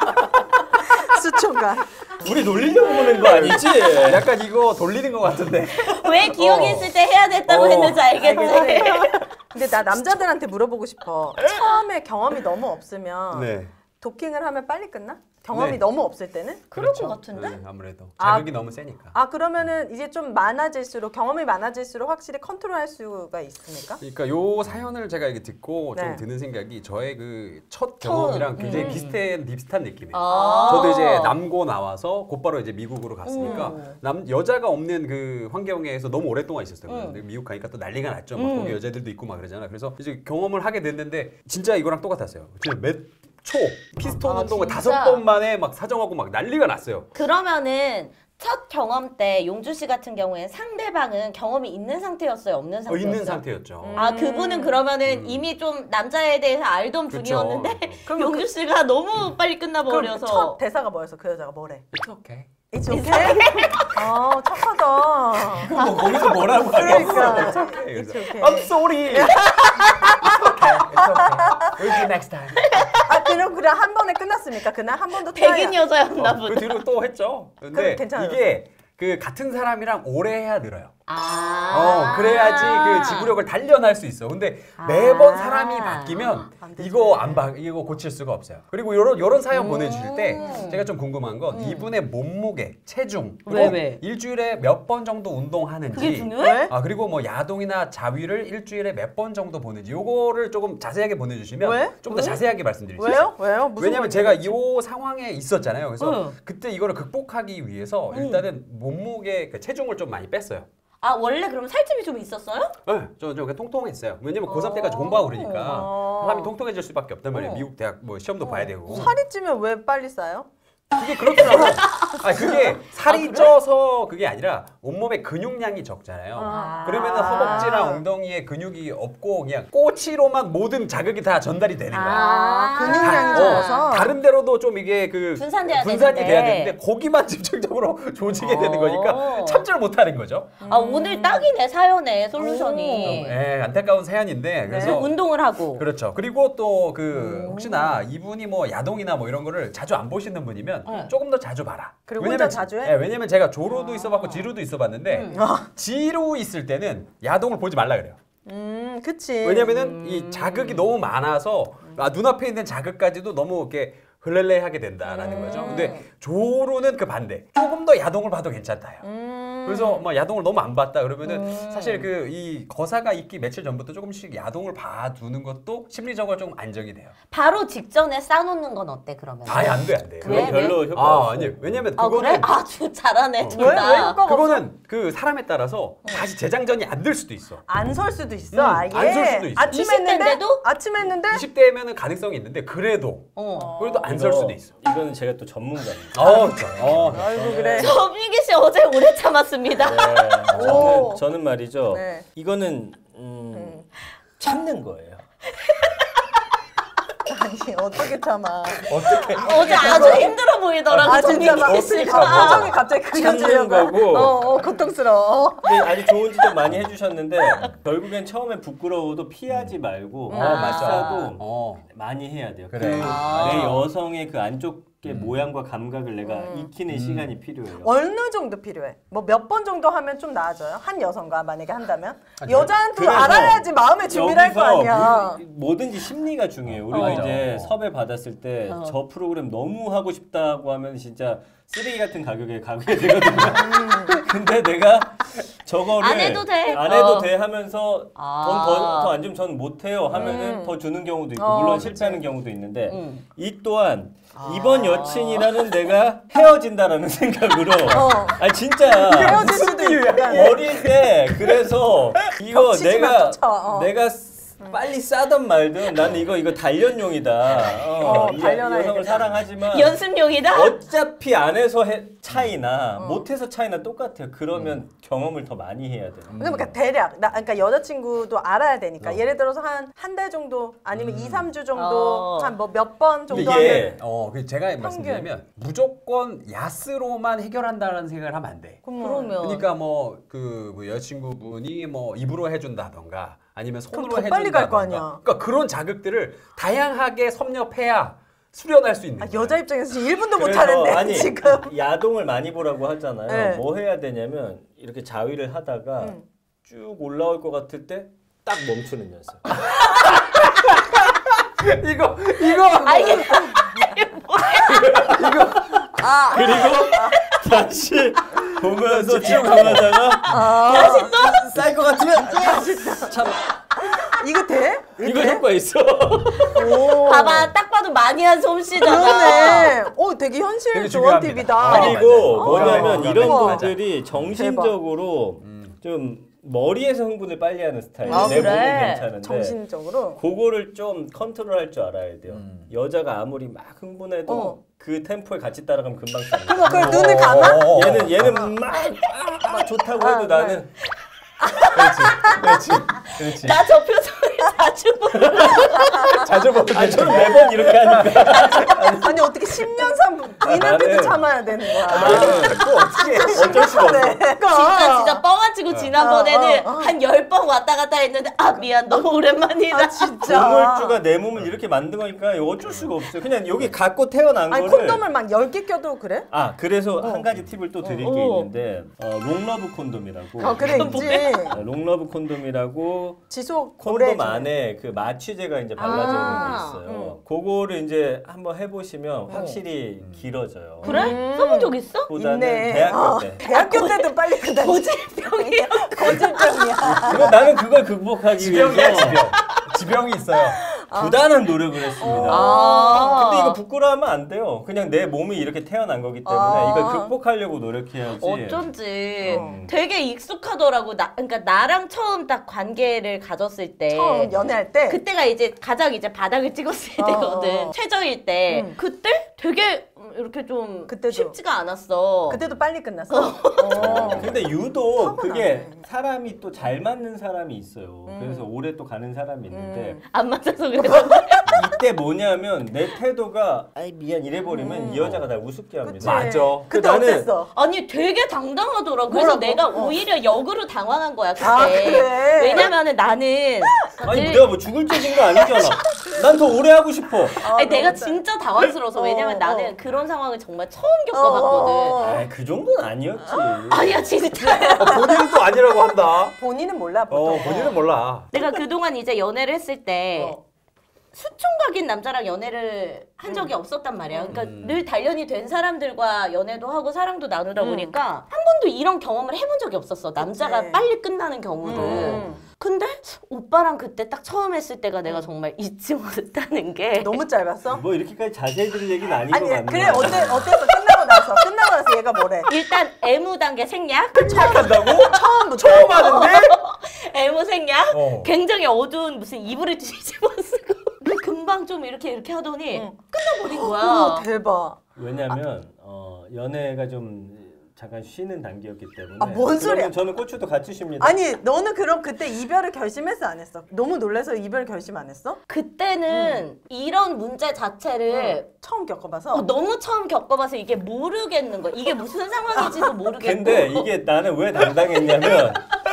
수초가. 우리 놀리려고 보는 거 아니지? 약간 이거 돌리는 것 같은데. 왜 기억이 있을 때 해야 됐다고 했는지 알겠지? 근데 나 남자들한테 물어보고 싶어. 처음에 경험이 너무 없으면 네. 도킹을 하면 빨리 끝나? 경험이 네. 너무 없을 때는? 그럴 것 같은데? 네, 아무래도 아. 자극이 너무 세니까. 아, 그러면은 이제 좀 많아질수록 경험이 많아질수록 확실히 컨트롤할 수가 있습니까? 그러니까 요 사연을 제가 이렇게 듣고 네. 좀 드는 생각이 저의 그 첫 경험이랑 굉장히 비슷한 느낌이에요. 아. 저도 이제 남고 나와서 곧바로 이제 미국으로 갔으니까 여자가 없는 그 환경에서 너무 오랫동안 있었어요. 근데 미국 가니까 또 난리가 났죠. 막 거기 여자들도 있고 막 그러잖아. 그래서 이제 경험을 하게 됐는데 진짜 이거랑 똑같았어요. 진짜 몇 초 피스톤 운동을 진짜? 5번 만에 막 사정하고 막 난리가 났어요. 그러면은 첫 경험 때 용주 씨 같은 경우에는 상대방은 경험이 있는 상태였어요? 없는 상태였어요? 있는 상태였죠. 아 그분은 그러면은 이미 좀 남자에 대해서 알던 그쵸. 분이었는데 그럼 용주 씨가 너무 빨리 끝나버려서 그럼 첫 대사가 뭐였어? 그 여자가 뭐래? It's okay. It's okay? 착하다. 뭐 거기서 뭐라고 그러니까. 하겠어? It's okay. It's okay. I'm sorry. It's okay. It's okay. We'll see next time. 아, 그럼 한 번에 끝났습니까? 그날 한 번도 백인 여자였나 그 보다. 뒤로 또 했죠. 근데 그럼 괜찮아요. 이게 그 같은 사람이랑 오래 해야 늘어요. 그래야지 그 지구력을 단련할 수 있어. 근데 매번 사람이 바뀌면 이거 고칠 수가 없어요. 그리고 요런 사연 보내주실 때 제가 좀 궁금한 건 이분의 몸무게, 체중, 그리고 일주일에 몇 번 정도 운동하는지, 그게 중요해? 그리고 뭐 야동이나 자위를 일주일에 몇 번 정도 보는지 요거를 조금 자세하게 보내주시면 좀 더 자세하게 말씀드릴 수 있어요. 왜요? 무슨 왜냐면 제가 이 상황에 있었잖아요. 그래서 그때 이거를 극복하기 위해서 일단은 몸무게, 그 체중을 좀 많이 뺐어요. 아 원래 그럼 살집이 좀 있었어요? 네, 저 그냥 통통했어요. 왜냐면 고3 때까지 공부하고 그러니까 사람이 통통해질 수밖에 없단 말이에요. 미국 대학 뭐 시험도 봐야 되고. 살이 찌면 왜 빨리 싸요? 그게 그렇더라고요. 그게 살이 쪄서 그게 아니라 온몸에 근육량이 적잖아요. 그러면은 허벅지랑 엉덩이에 근육이 없고 그냥 꼬치로만 모든 자극이 다 전달이 되는 거야. 근육량이 적어서 다른 데로도 좀 이게 그 분산이 돼야 되는데 거기만 집중적으로 조지게 되는 거니까 참지를 못하는 거죠. 오늘 딱이네 사연에 솔루션이. 안타까운 사연인데 그래서 운동을 하고. 그렇죠. 그리고 또 그 혹시나 이분이 뭐 야동이나 뭐 이런 거를 자주 안 보시는 분이면 조금 더 자주 봐라. 그리고 혼자 자주 해? 왜냐면 제가 조로도 있어봤고 지루도 있어봤는데 지루 있을 때는 야동을 보지 말라 그래요. 그치. 왜냐면은 이 자극이 너무 많아서 눈앞에 있는 자극까지도 너무 이렇게 흘렐레하게 된다라는 거죠. 근데 조로는 그 반대. 조금 더 야동을 봐도 괜찮다요. 그래서 뭐 야동을 너무 안 봤다 그러면은 사실 그 이 거사가 있기 며칠 전부터 조금씩 야동을 봐두는 것도 심리적으로 좀 안정이 돼요. 바로 직전에 싸놓는 건 어때 그러면? 안 돼. 그래? 별로 효과 없어. 아니 왜냐면 그래? 그거는 잘하네 둘 왜 다. 효과가 그거는 그 사람에 따라서 다시 재장전이 안 될 수도 있어. 안 설 수도 있어. 아예. 안 설 수도 있어. 아침에 했는데? 20대인데도? 아침에 했는데? 20대면은 가능성이 있는데 그래도 안 설 수도 있어. 이거는 제가 또 전문가입니다. 아이고 그래. 전민기 씨 어제 오래 참았습니다. 저는 말이죠. 네. 이거는 참는 거예요. 아니 어떻게 참아. 어제 아주 힘들어 보이더라고 진짜 막 전민기 씨가. 표정이 갑자기 참는 그려지려고. 거고. 고통스러워. 근데 아주 좋은 지적 많이 해주셨는데 결국엔 처음에 부끄러워도 피하지 말고 맞아도 많이 해야 돼요. 그래. 내 여성의 그 안쪽의 모양과 감각을 내가 익히는 시간이 필요해요. 어느 정도 필요해? 뭐 몇 번 정도 하면 좀 나아져요? 한 여성과 만약에 한다면? 여자한테 알아야지 마음의 준비를 할 거 아니야. 뭐든지 심리가 중요해요. 우리가 이제 섭외 받았을 때 저 프로그램 너무 하고 싶다고 하면 진짜 쓰레기 같은 가격에 가게 되거든요. 근데 내가 저거를 안 해도 돼? 안 해도 돼 하면서 돈 더 안 주면 저는 못 해요 하면은 더 주는 경우도 있고 물론 실패하는 경우도 있는데 이 또한 이번 여친이라는 내가 헤어진다라는 생각으로 진짜 헤어질 수도 있고. 어릴 때 그래서 이거 겹치지만 쫓아와. 내가 빨리 싸든 말든 나는 이거 단련용이다. 이 여성을 사랑하지만 연습용이다? 어차피 안에서 차이나 못해서 차이나 똑같아요. 그러면 경험을 더 많이 해야 돼요. 그러니까 대략 그러니까 여자친구도 알아야 되니까 예를 들어서 한 달 정도 아니면 2, 3주 정도 한 뭐 몇 번 정도 이게 하면 제가 말씀드리면 무조건 야스로만 해결한다는 생각을 하면 안 돼. 그러면 그러니까 뭐 여자친구분이 뭐 입으로 해준다던가 아니면 손으로 더 빨리 갈 거 해준다던가 아니야. 그러니까 그런 자극들을 다양하게 섭렵해야 수련할 수 있는 거야. 여자 입장에서 1분도 못 그래서 하는데 지금 야동을 많이 보라고 하잖아요. 네. 뭐 해야 되냐면 이렇게 자위를 하다가 쭉 올라올 것 같을 때 딱 멈추는 연습. 이거 그리고 다시 보면서 집중하다가 다시 또 쌀 것 같으면 참 이거 돼? 이거 효과 있어. 봐봐 딱 봐도 많이 한 솜씨잖아. 그러네. 되게 현실 되게 조언 중요합니다. 팁이다. 그리고 뭐냐면 맞아. 이런 맞아. 분들이 정신적으로 좀 머리에서 흥분을 빨리 하는 스타일이에요. 내 그래? 몸은 괜찮은데 정신적으로 그거를 좀 컨트롤할 줄 알아야 돼요. 여자가 아무리 막 흥분해도 그 템포에 같이 따라가면 금방 죽어요. 그럼 그걸 눈을 감아? 얘는 막 좋다고 해도 나는 그렇지. 나 저 표정이 자주 보여. 자주 보는 저는 매번 이렇게 하니까 아니 어떻게 10년 있는데도 참아야 되는 거야. 나는 또 어떻게 어쩔 수가 없어. 진짜 뻥한 그래가지고 지난번에는 한 10번 왔다 갔다 했는데 아 미안 너무 오랜만이다. 아, 진짜. 동물주가 내 몸을 이렇게 만든 거니까 어쩔 수가 없어요. 그냥 여기 갖고 태어난 아니 거를. 콘돔을 막 10개 껴도 그래? 아 그래서 한 가지 팁을 또 드릴 게 있는데 롱러브 콘돔이라고. 그래 있지. 롱러브 콘돔이라고 지속 오래 콘돔 해주는. 안에 그 마취제가 이제 발라져 있는 게 있어요. 그거를 이제 한번 해보시면 확실히 길어져요. 그래? 써본 적 있어? 보다는 있네. 대학교 때. 대학교 때도 빨리 끝나. 고질병이야. 거질병이야. 그거 나는 그걸 극복하기 지병이야 위해서 지병. 지병이 있어요. 부단한 노력을 했습니다. 아. 근데 이거 부끄러워하면 안 돼요. 그냥 내 몸이 이렇게 태어난 거기 때문에 이걸 극복하려고 노력해야지. 어쩐지 되게 익숙하더라고. 그러니까 나랑 처음 딱 관계를 가졌을 때 처음 연애할 때. 그때가 이제 가장 이제 바닥을 찍었을 때거든. 최저일 때. 그때 되게 이렇게 좀 그때도. 쉽지가 않았어. 그때도 빨리 끝났어. 근데 유독 그게 사람이 또 잘 맞는 사람이 있어요. 그래서 오래 또 가는 사람이 있는데 안 맞아서 그래. 이때 뭐냐면 내 태도가 아이 미안 이래버리면 이 여자가 날 우습게 합니다. 그치. 맞아. 그때 나는 어땠어? 아니 되게 당당하더라고. 그래서 뭐라고? 내가 오히려 역으로 당황한 거야 그때. 아, 그래? 왜냐면은 나는 아니 늘- 내가 뭐 죽을 죄진 거 아니잖아. 난 더 오래 하고 싶어. 아니, 내가 너무 진짜 당황스러워서 왜냐면 나는 어. 그런 상황을 정말 처음 겪어봤거든. 아이 그 정도는 아니었지. 아니야 진짜. 본인은 또 아니라고 한다. 본인은 몰라 보통. 본인은 몰라. 내가 그동안 이제 연애를 했을 때 어. 수총각인 남자랑 연애를 한 적이 없었단 말이야. 그러니까 늘 단련이 된 사람들과 연애도 하고 사랑도 나누다 보니까 한 번도 이런 경험을 해본 적이 없었어. 남자가 그치. 빨리 끝나는 경우를. 근데 오빠랑 그때 딱 처음 했을 때가 내가 정말 잊지 못하는 게 너무 짧았어? 뭐 이렇게까지 자세히 들을 얘기는 아닌 것 아니 같네. 그래 어땠어? 끝나고 나서 얘가 뭐래? 일단 애무 단계 생략. 한다고? 처음부터. 처음 하는데? 애무 생략. 어. 굉장히 어두운 무슨 이불을 뒤집어 쓰고 금방 좀 이렇게 하더니 끝나버린 거야. 어머 대박. 왜냐면 연애가 좀 잠깐 쉬는 단계였기 때문에. 아, 뭔 소리야? 그러면 저는 고추도 같이 쉽니다. 아니 너는 그럼 그때 이별을 결심했어 안 했어? 너무 놀라서 이별 결심 안 했어? 그때는 이런 문제 자체를 처음 겪어봐서. 너무 처음 겪어봐서 이게 모르겠는 거야. 이게 무슨 상황인지도 모르겠고. 근데 이게 나는 왜 당당했냐면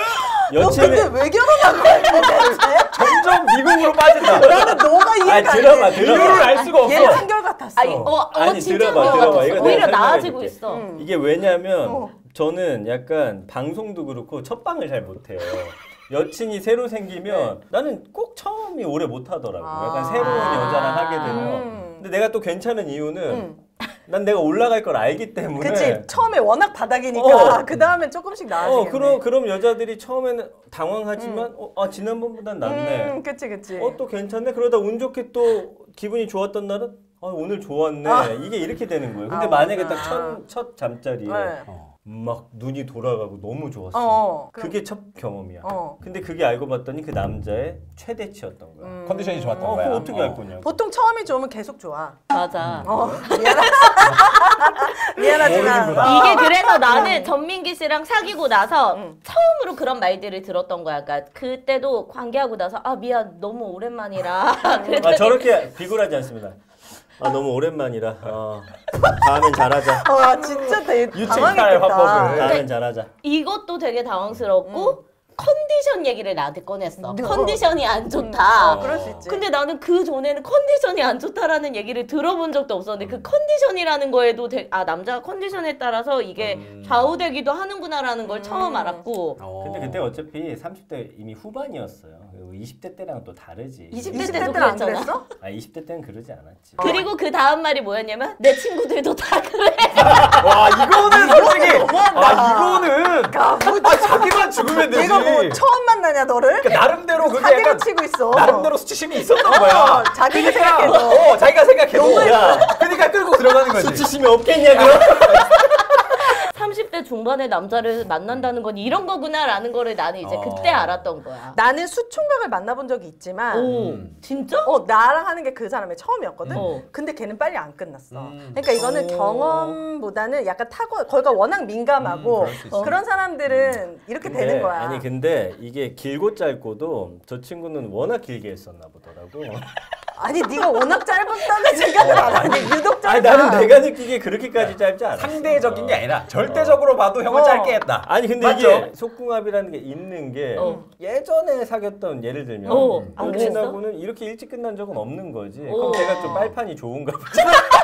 너 근데 여친을 왜 결혼한 거야 도대체? 점점 미국으로 빠진다. 나는 너가 이해가 안 돼. 들어봐. 이유를 알 수가 없어. 얘는 한결같았어. 아니, 진짜 들어봐. 그런 이거 거 오히려 내가 나아지고 설명해줄게. 있어. 이게 왜냐면 저는 약간 방송도 그렇고 첫방을 잘 못해요. 여친이 새로 생기면 나는 꼭 처음이 오래 못 하더라고. 약간 새로운 여자랑 하게 되면. 근데 내가 또 괜찮은 이유는 난 내가 올라갈 걸 알기 때문에. 그치 처음에 워낙 바닥이니까 그 다음엔 조금씩 나아지겠네. 그럼 여자들이 처음에는 당황하지만 지난번보단 낫네. 그치. 또 괜찮네. 그러다 운 좋게 또 기분이 좋았던 날은 오늘 좋았네. 이게 이렇게 되는 거예요. 근데 만약에 딱 첫 잠자리에 네. 막 눈이 돌아가고 너무 좋았어. 그게 첫 경험이야. 근데 그게 알고 봤더니 그 남자의 최대치였던 거야. 컨디션이 좋았던 거야. 그거 어떻게 알 거냐고. 보통 처음이 좋으면 계속 좋아. 맞아. 미안하지만 이게 그래서 나는 전민기 씨랑 사귀고 나서 처음으로 그런 말들을 들었던 거야. 그러니까 그때도 관계하고 나서 미안 너무 오랜만이라. 그랬더니 저렇게 비굴하지 않습니다. 너무 오랜만이라. 다음엔 잘하자. 진짜 되게 유체이탈 화법을. 당황했겠다. 다음엔 잘하자. 이것도 되게 당황스럽고 컨디션 얘기를 나한테 꺼냈어. 컨디션이 안 좋다. 그럴 수 있지. 근데 나는 그 전에는 컨디션이 안 좋다라는 얘기를 들어본 적도 없었는데 그 컨디션이라는 거에도 남자가 컨디션에 따라서 이게 좌우되기도 하는구나라는 걸 처음 알았고. 근데 그때 어차피 30대 이미 후반이었어요. 그리고 20대 때랑 또 다르지. 20대 20대 때도 때는 안 그랬잖아. 그랬어? 20대 때는 그러지 않았지. 그리고 그 다음 말이 뭐였냐면 내 친구들도 다 그래. 와 이거는 솔직히 이거는 자기만 죽으면 되지. 얘가 뭐 처음 만나냐 너를? 그러니까 나름대로 그게 사기를 약간 치고 있어. 나름대로 수치심이 있었던 거야. 자기가 그러니까, 생각해도. 자기가 생각해도. 야. 그러니까 끌고 들어가는 거지. 수치심이 없겠냐 그럼? 30대 중반의 남자를 만난다는 건 이런 거구나라는 거를 나는 이제 그때 알았던 거야. 나는 수총각을 만나본 적이 있지만 오, 진짜? 나랑 하는 게 그 사람의 처음이었거든. 근데 걔는 빨리 안 끝났어. 그러니까 이거는 경험보다는 약간 거기가 워낙 민감하고 그럴 수 있어. 그런 사람들은 이렇게 되는 거야. 아니 근데 이게 길고 짧고도 저 친구는 워낙 길게 했었나 보더라고. 아니 네가 워낙 짧았다는 생각을 안 하니 유독 짧아. 아니 나는 내가 느끼기에 그렇게까지 짧지 않아. 상대적인 게 아니라 절대적으로 봐도 형은 짧게 했다. 아니 근데 맞죠? 이게 속궁합이라는 게 있는 게 예전에 사귀었던 예를 들면 안 남친하고는 이렇게 일찍 끝난 적은 없는 거지. 오. 그럼 제가 좀 빨판이 좋은가 보지.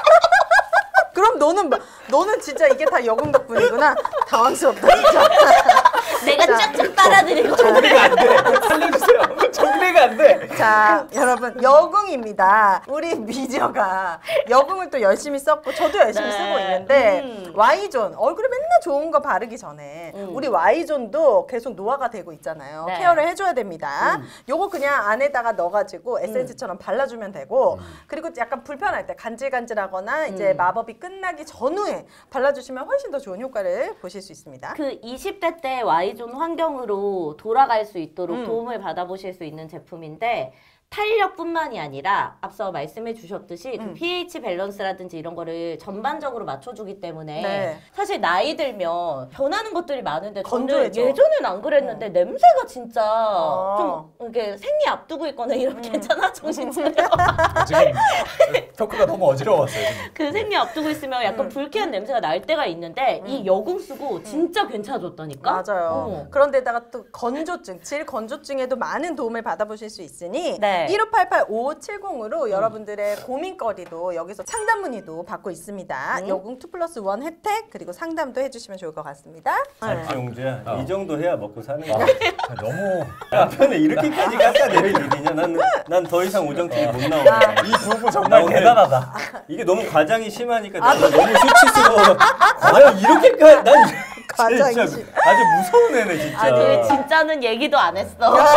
그럼 너는 진짜 이게 다 여금 덕분이구나. 당황스럽다 진짜. 내가 쫙쫙 빨아들이고. 정리가 안 돼. 살려주세요. 정리가 안 돼. 자, 여러분 여궁입니다. 우리 미저가 여궁을 또 열심히 썼고 저도 열심히 네. 쓰고 있는데 Y존 얼굴에 맨날 좋은 거 바르기 전에 우리 Y존도 계속 노화가 되고 있잖아요. 네. 케어를 해줘야 됩니다. 요거 그냥 안에다가 넣어가지고 에센스처럼 발라주면 되고 그리고 약간 불편할 때 간질간질하거나 이제 마법이 끝나기 전후에 발라주시면 훨씬 더 좋은 효과를 보실 수 있습니다. 그 20대 때 Y존 환경으로 돌아갈 수 있도록 도움을 받아보실 수 있는 제품인데 탄력뿐만이 아니라 앞서 말씀해 주셨듯이 그 pH 밸런스라든지 이런 거를 전반적으로 맞춰주기 때문에 네. 사실 나이 들면 변하는 것들이 많은데 저는 건조해져. 예전엔 안 그랬는데 냄새가 진짜 어. 좀 이렇게 생리 앞두고 있거나 이러면 괜찮아? 정신 차려. 지금 토크가 너무 어지러웠어요. 지금. 그 생리 앞두고 있으면 약간 불쾌한 냄새가 날 때가 있는데 이 여궁 쓰고 진짜 괜찮아졌다니까? 맞아요. 그런데다가 또 건조증, 질 건조증에도 많은 도움을 받아보실 수 있으니 네. 1588-5570으로 여러분들의 고민거리도 여기서 상담 문의도 받고 있습니다. 여궁 2+1 혜택 그리고 상담도 해주시면 좋을 것 같습니다. 알지 용주야. 이 정도 해야 먹고 사는 아, 거야. 너무 남편을 이렇게까지 깎아내릴 일이냐? 난 더 이상 우정집이 못 나오네. 이 부부 정말 오늘- 대단하다. 이게 너무 과장이 심하니까 내가 너무 수치스러워. 과연 이렇게까지 난 과장이 진짜 심- 아주 무서운 애네 진짜. 아니 진짜는 얘기도 안 했어.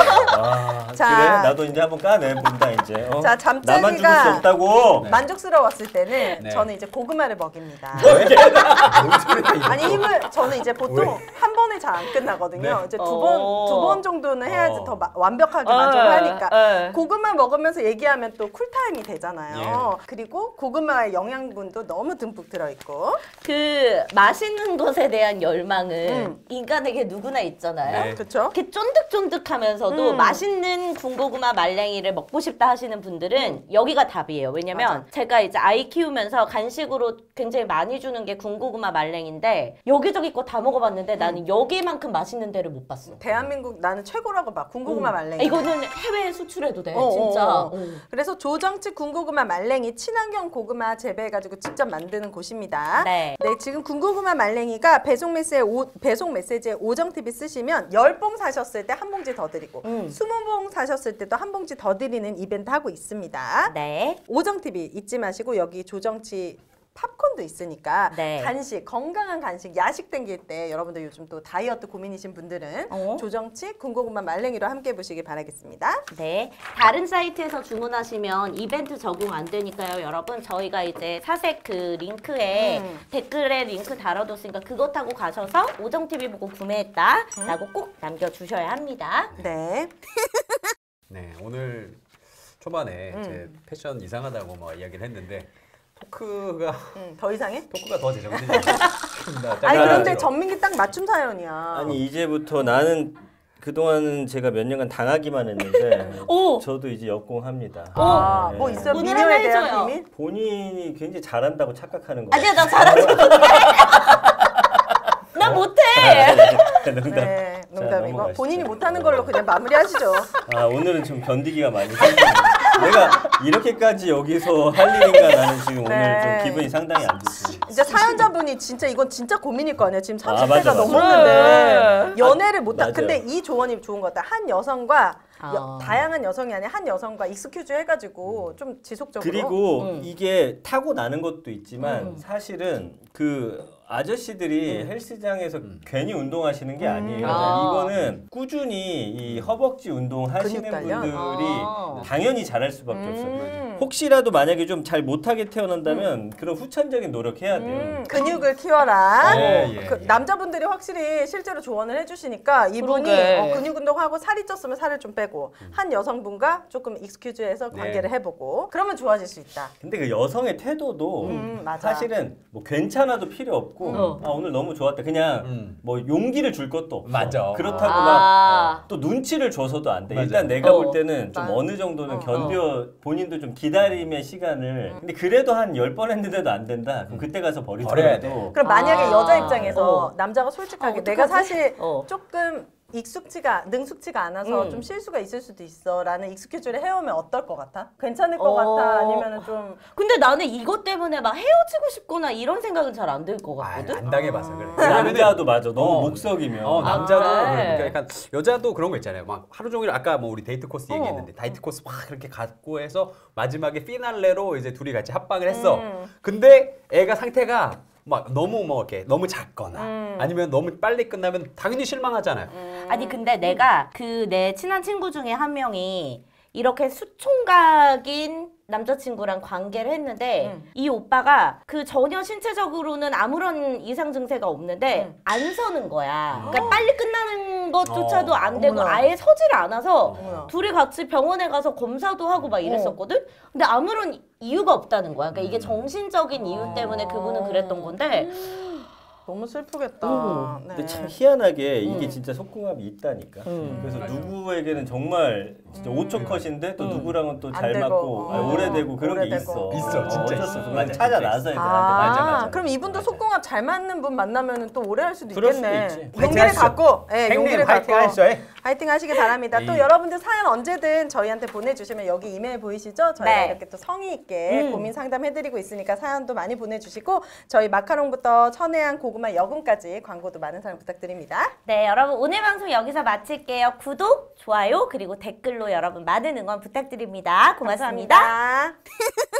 아, 자. 그래 나도 이제 한번 까내 본다 이제. 자, 나만 죽을 잠자리가- 수 없다고. 만족스러웠을 때는 네. 저는 이제 고구마를 먹입니다. 뭔 소리야, 이거. 아니 저는 이제 보통 한 번에 잘 안 끝나거든요. 네. 이제 두 번 정도는 해야지 더 완벽하게 어. 만족을 하니까. 네. 고구마 먹으면서 얘기하면 또 쿨타임이 되잖아요. 그리고 고구마의 영양분도 너무 듬뿍 들어있고. 그 맛있는 것에 대한 열망은 인간에게 누구나 있잖아요. 네. 그렇죠? 이렇게 쫀득쫀득하면서도 맛있는 군고구마 말랭이를 먹고 싶다 하시는 분들은 여기가 답이에요. 왜냐면 맞아. 제가 이제 아이 키우면서 간식으로 굉장히 많이 주는 게 군고구마 말랭인데 여기저기 거 다 먹어봤는데 나는 여기만큼 맛있는 데를 못 봤어. 대한민국 나는 최고라고 봐. 군고구마 말랭이. 이거는 해외에 수출해도 돼. 어, 진짜. 어, 어. 그래서 조정치 군고구마 말랭이 친환경 고구마 재배해가지고 직접 만드는 곳입니다. 네. 지금 군고구마 말랭이가 배송 메시지에 오정TV 쓰시면 10봉 사셨을 때 한 봉지 더 드리고 20봉 사셨을 때도 한 봉지 더 드리는 이벤트 하고 있습니다. 네. 오정TV 잊지 마시고 여기 조정치 팝콘도 있으니까 네. 간식, 건강한 간식, 야식 땡길 때 여러분들 요즘 또 다이어트 고민이신 분들은 어? 조정치 군고구마 말랭이로 함께 보시기 바라겠습니다. 네. 다른 사이트에서 주문하시면 이벤트 적용 안 되니까요. 여러분 저희가 이제 사색 그 링크에 댓글에 링크 달아뒀으니까 그거 타고 가셔서 오정TV 보고 구매했다 라고 꼭 남겨주셔야 합니다. 네. 네, 오늘 초반에 제 패션 이상하다고 막 이야기를 했는데 토크가 더 이상해? 더 제정신이 없습니다. 아니 그런데 전민기 딱 맞춤 사연이야. 아니 이제부터 나는 그동안은 제가 몇 년간 당하기만 했는데 오! 저도 이제 역공합니다. 아, 네. 뭐 있어요? 오늘 미녀에 하나 대한 해줘요. 비밀? 본인이 굉장히 잘한다고 착각하는 거. 아니야 나 잘하지 못해. 나 못해. 농담. 네, 자, 농담이고 넘어가시죠. 본인이 못하는 걸로 그냥 마무리하시죠. 아 오늘은 좀 견디기가 많이 힘드네요. 내가 이렇게까지 여기서 할 일인가 나는 지금 네. 오늘 좀 기분이 상당히 안 좋습니다. 이제 사연자분이 진짜 이건 진짜 고민일 거 아니에요. 지금 30대가 아, 맞아, 맞아. 넘었는데 연애를 못 하. 맞아요. 근데 이 조언이 좋은 것 같다. 한 여성과 아. 다양한 여성이 아니라 한 여성과 익스큐즈 해가지고 좀 지속적으로. 그리고 이게 타고 나는 것도 있지만 사실은 그 아저씨들이 헬스장에서 괜히 운동하시는 게 아니에요. 아. 이거는 꾸준히 이 허벅지 운동 하시는 근육 단련? 분들이 아. 당연히 잘할 수밖에 없어요. 혹시라도 만약에 좀 잘 못하게 태어난다면 그런 후천적인 노력해야 돼요. 근육을 키워라. 예, 그 예. 남자분들이 확실히 실제로 조언을 해주시니까 이분이 그러게. 근육 운동하고 살이 쪘으면 살을 좀 빼고 한 여성분과 조금 익스큐즈해서 관계를 해보고 그러면 좋아질 수 있다. 근데 그 여성의 태도도 맞아. 사실은 뭐 괜찮아도 필요 없고 아 오늘 너무 좋았다 그냥 뭐 용기를 줄 것도 없어. 맞아. 그렇다고 아. 막 또 눈치를 줘서도 안 돼. 맞아. 일단 내가 어. 볼 때는 좀 맞아. 어느 정도는 견뎌 본인도 좀 기다림의 시간을 근데 그래도 한 10번 했는데도 안 된다. 그럼 그때 가서 버려야 버리더라도 그럼 만약에 아. 여자 입장에서 남자가 솔직하게 내가 어떡하지? 사실 어. 조금 능숙치가 않아서 좀 실수가 있을 수도 있어라는 익스큐즈를 해오면 어떨 것 같아? 괜찮을 것 같아? 아니면은 좀 근데 나는 이것 때문에 막 헤어지고 싶거나 이런 생각은 잘 안 들 것 같거든. 안 당해봐서 그래. 남자도 맞아. 너무 어. 목석이면 남자도 그래. 그래. 그러니까 약간 여자도 그런 거 있잖아요. 막 하루 종일 아까 뭐 우리 데이트 코스 얘기했는데 데이트 코스 막 그렇게 갔고 해서 마지막에 피날레로 이제 둘이 같이 합방을 했어. 근데 애가 상태가 막 너무 뭐 이렇게 너무 작거나 아니면 너무 빨리 끝나면 당연히 실망하잖아요. 아니 근데 내가 그 내 친한 친구 중에 한 명이 이렇게 수총각인 남자친구랑 관계를 했는데 이 오빠가 그 전혀 신체적으로는 아무런 이상 증세가 없는데 안 서는 거야. 그러니까 빨리 끝나는 것조차도 안 되고 어머나. 아예 서지를 않아서 어머나. 둘이 같이 병원에 가서 검사도 하고 막 이랬었거든. 근데 아무런 이유가 없다는 거야. 그러니까 이게 정신적인 이유 때문에 그분은 그랬던 건데 너무 슬프겠다. 네. 근데 참 희한하게 이게 진짜 속궁합이 있다니까. 그래서 누구에게는 정말 진짜 5초 컷인데 또 누구랑은 또 잘 안 되고, 맞고 오래되고 그런 게 오래되고. 있어. 있어, 진짜 어쩔 있어. 수 없어. 맞아, 그냥 찾아 진짜 나서 애들한테 아, 그럼 이분도 속궁합 잘 맞는 분 만나면 또 오래 할 수도 그럴 수도 있겠네. 있지. 용기를 파이팅 하시죠. 갖고, 예, 행님 용기를 파이팅 갖고 하시죠. 파이팅 하시기 바랍니다. 또 여러분들 사연 언제든 저희한테 보내주시면 여기 이메일 보이시죠? 저희가 네. 이렇게 또 성의 있게 고민 상담해드리고 있으니까 사연도 많이 보내주시고 저희 마카롱부터 천혜향 고구마 여금까지 광고도 많은 사랑 부탁드립니다. 네, 여러분 오늘 방송 여기서 마칠게요. 구독, 좋아요, 그리고 댓글로 여러분 많은 응원 부탁드립니다. 고맙습니다. 고맙습니다.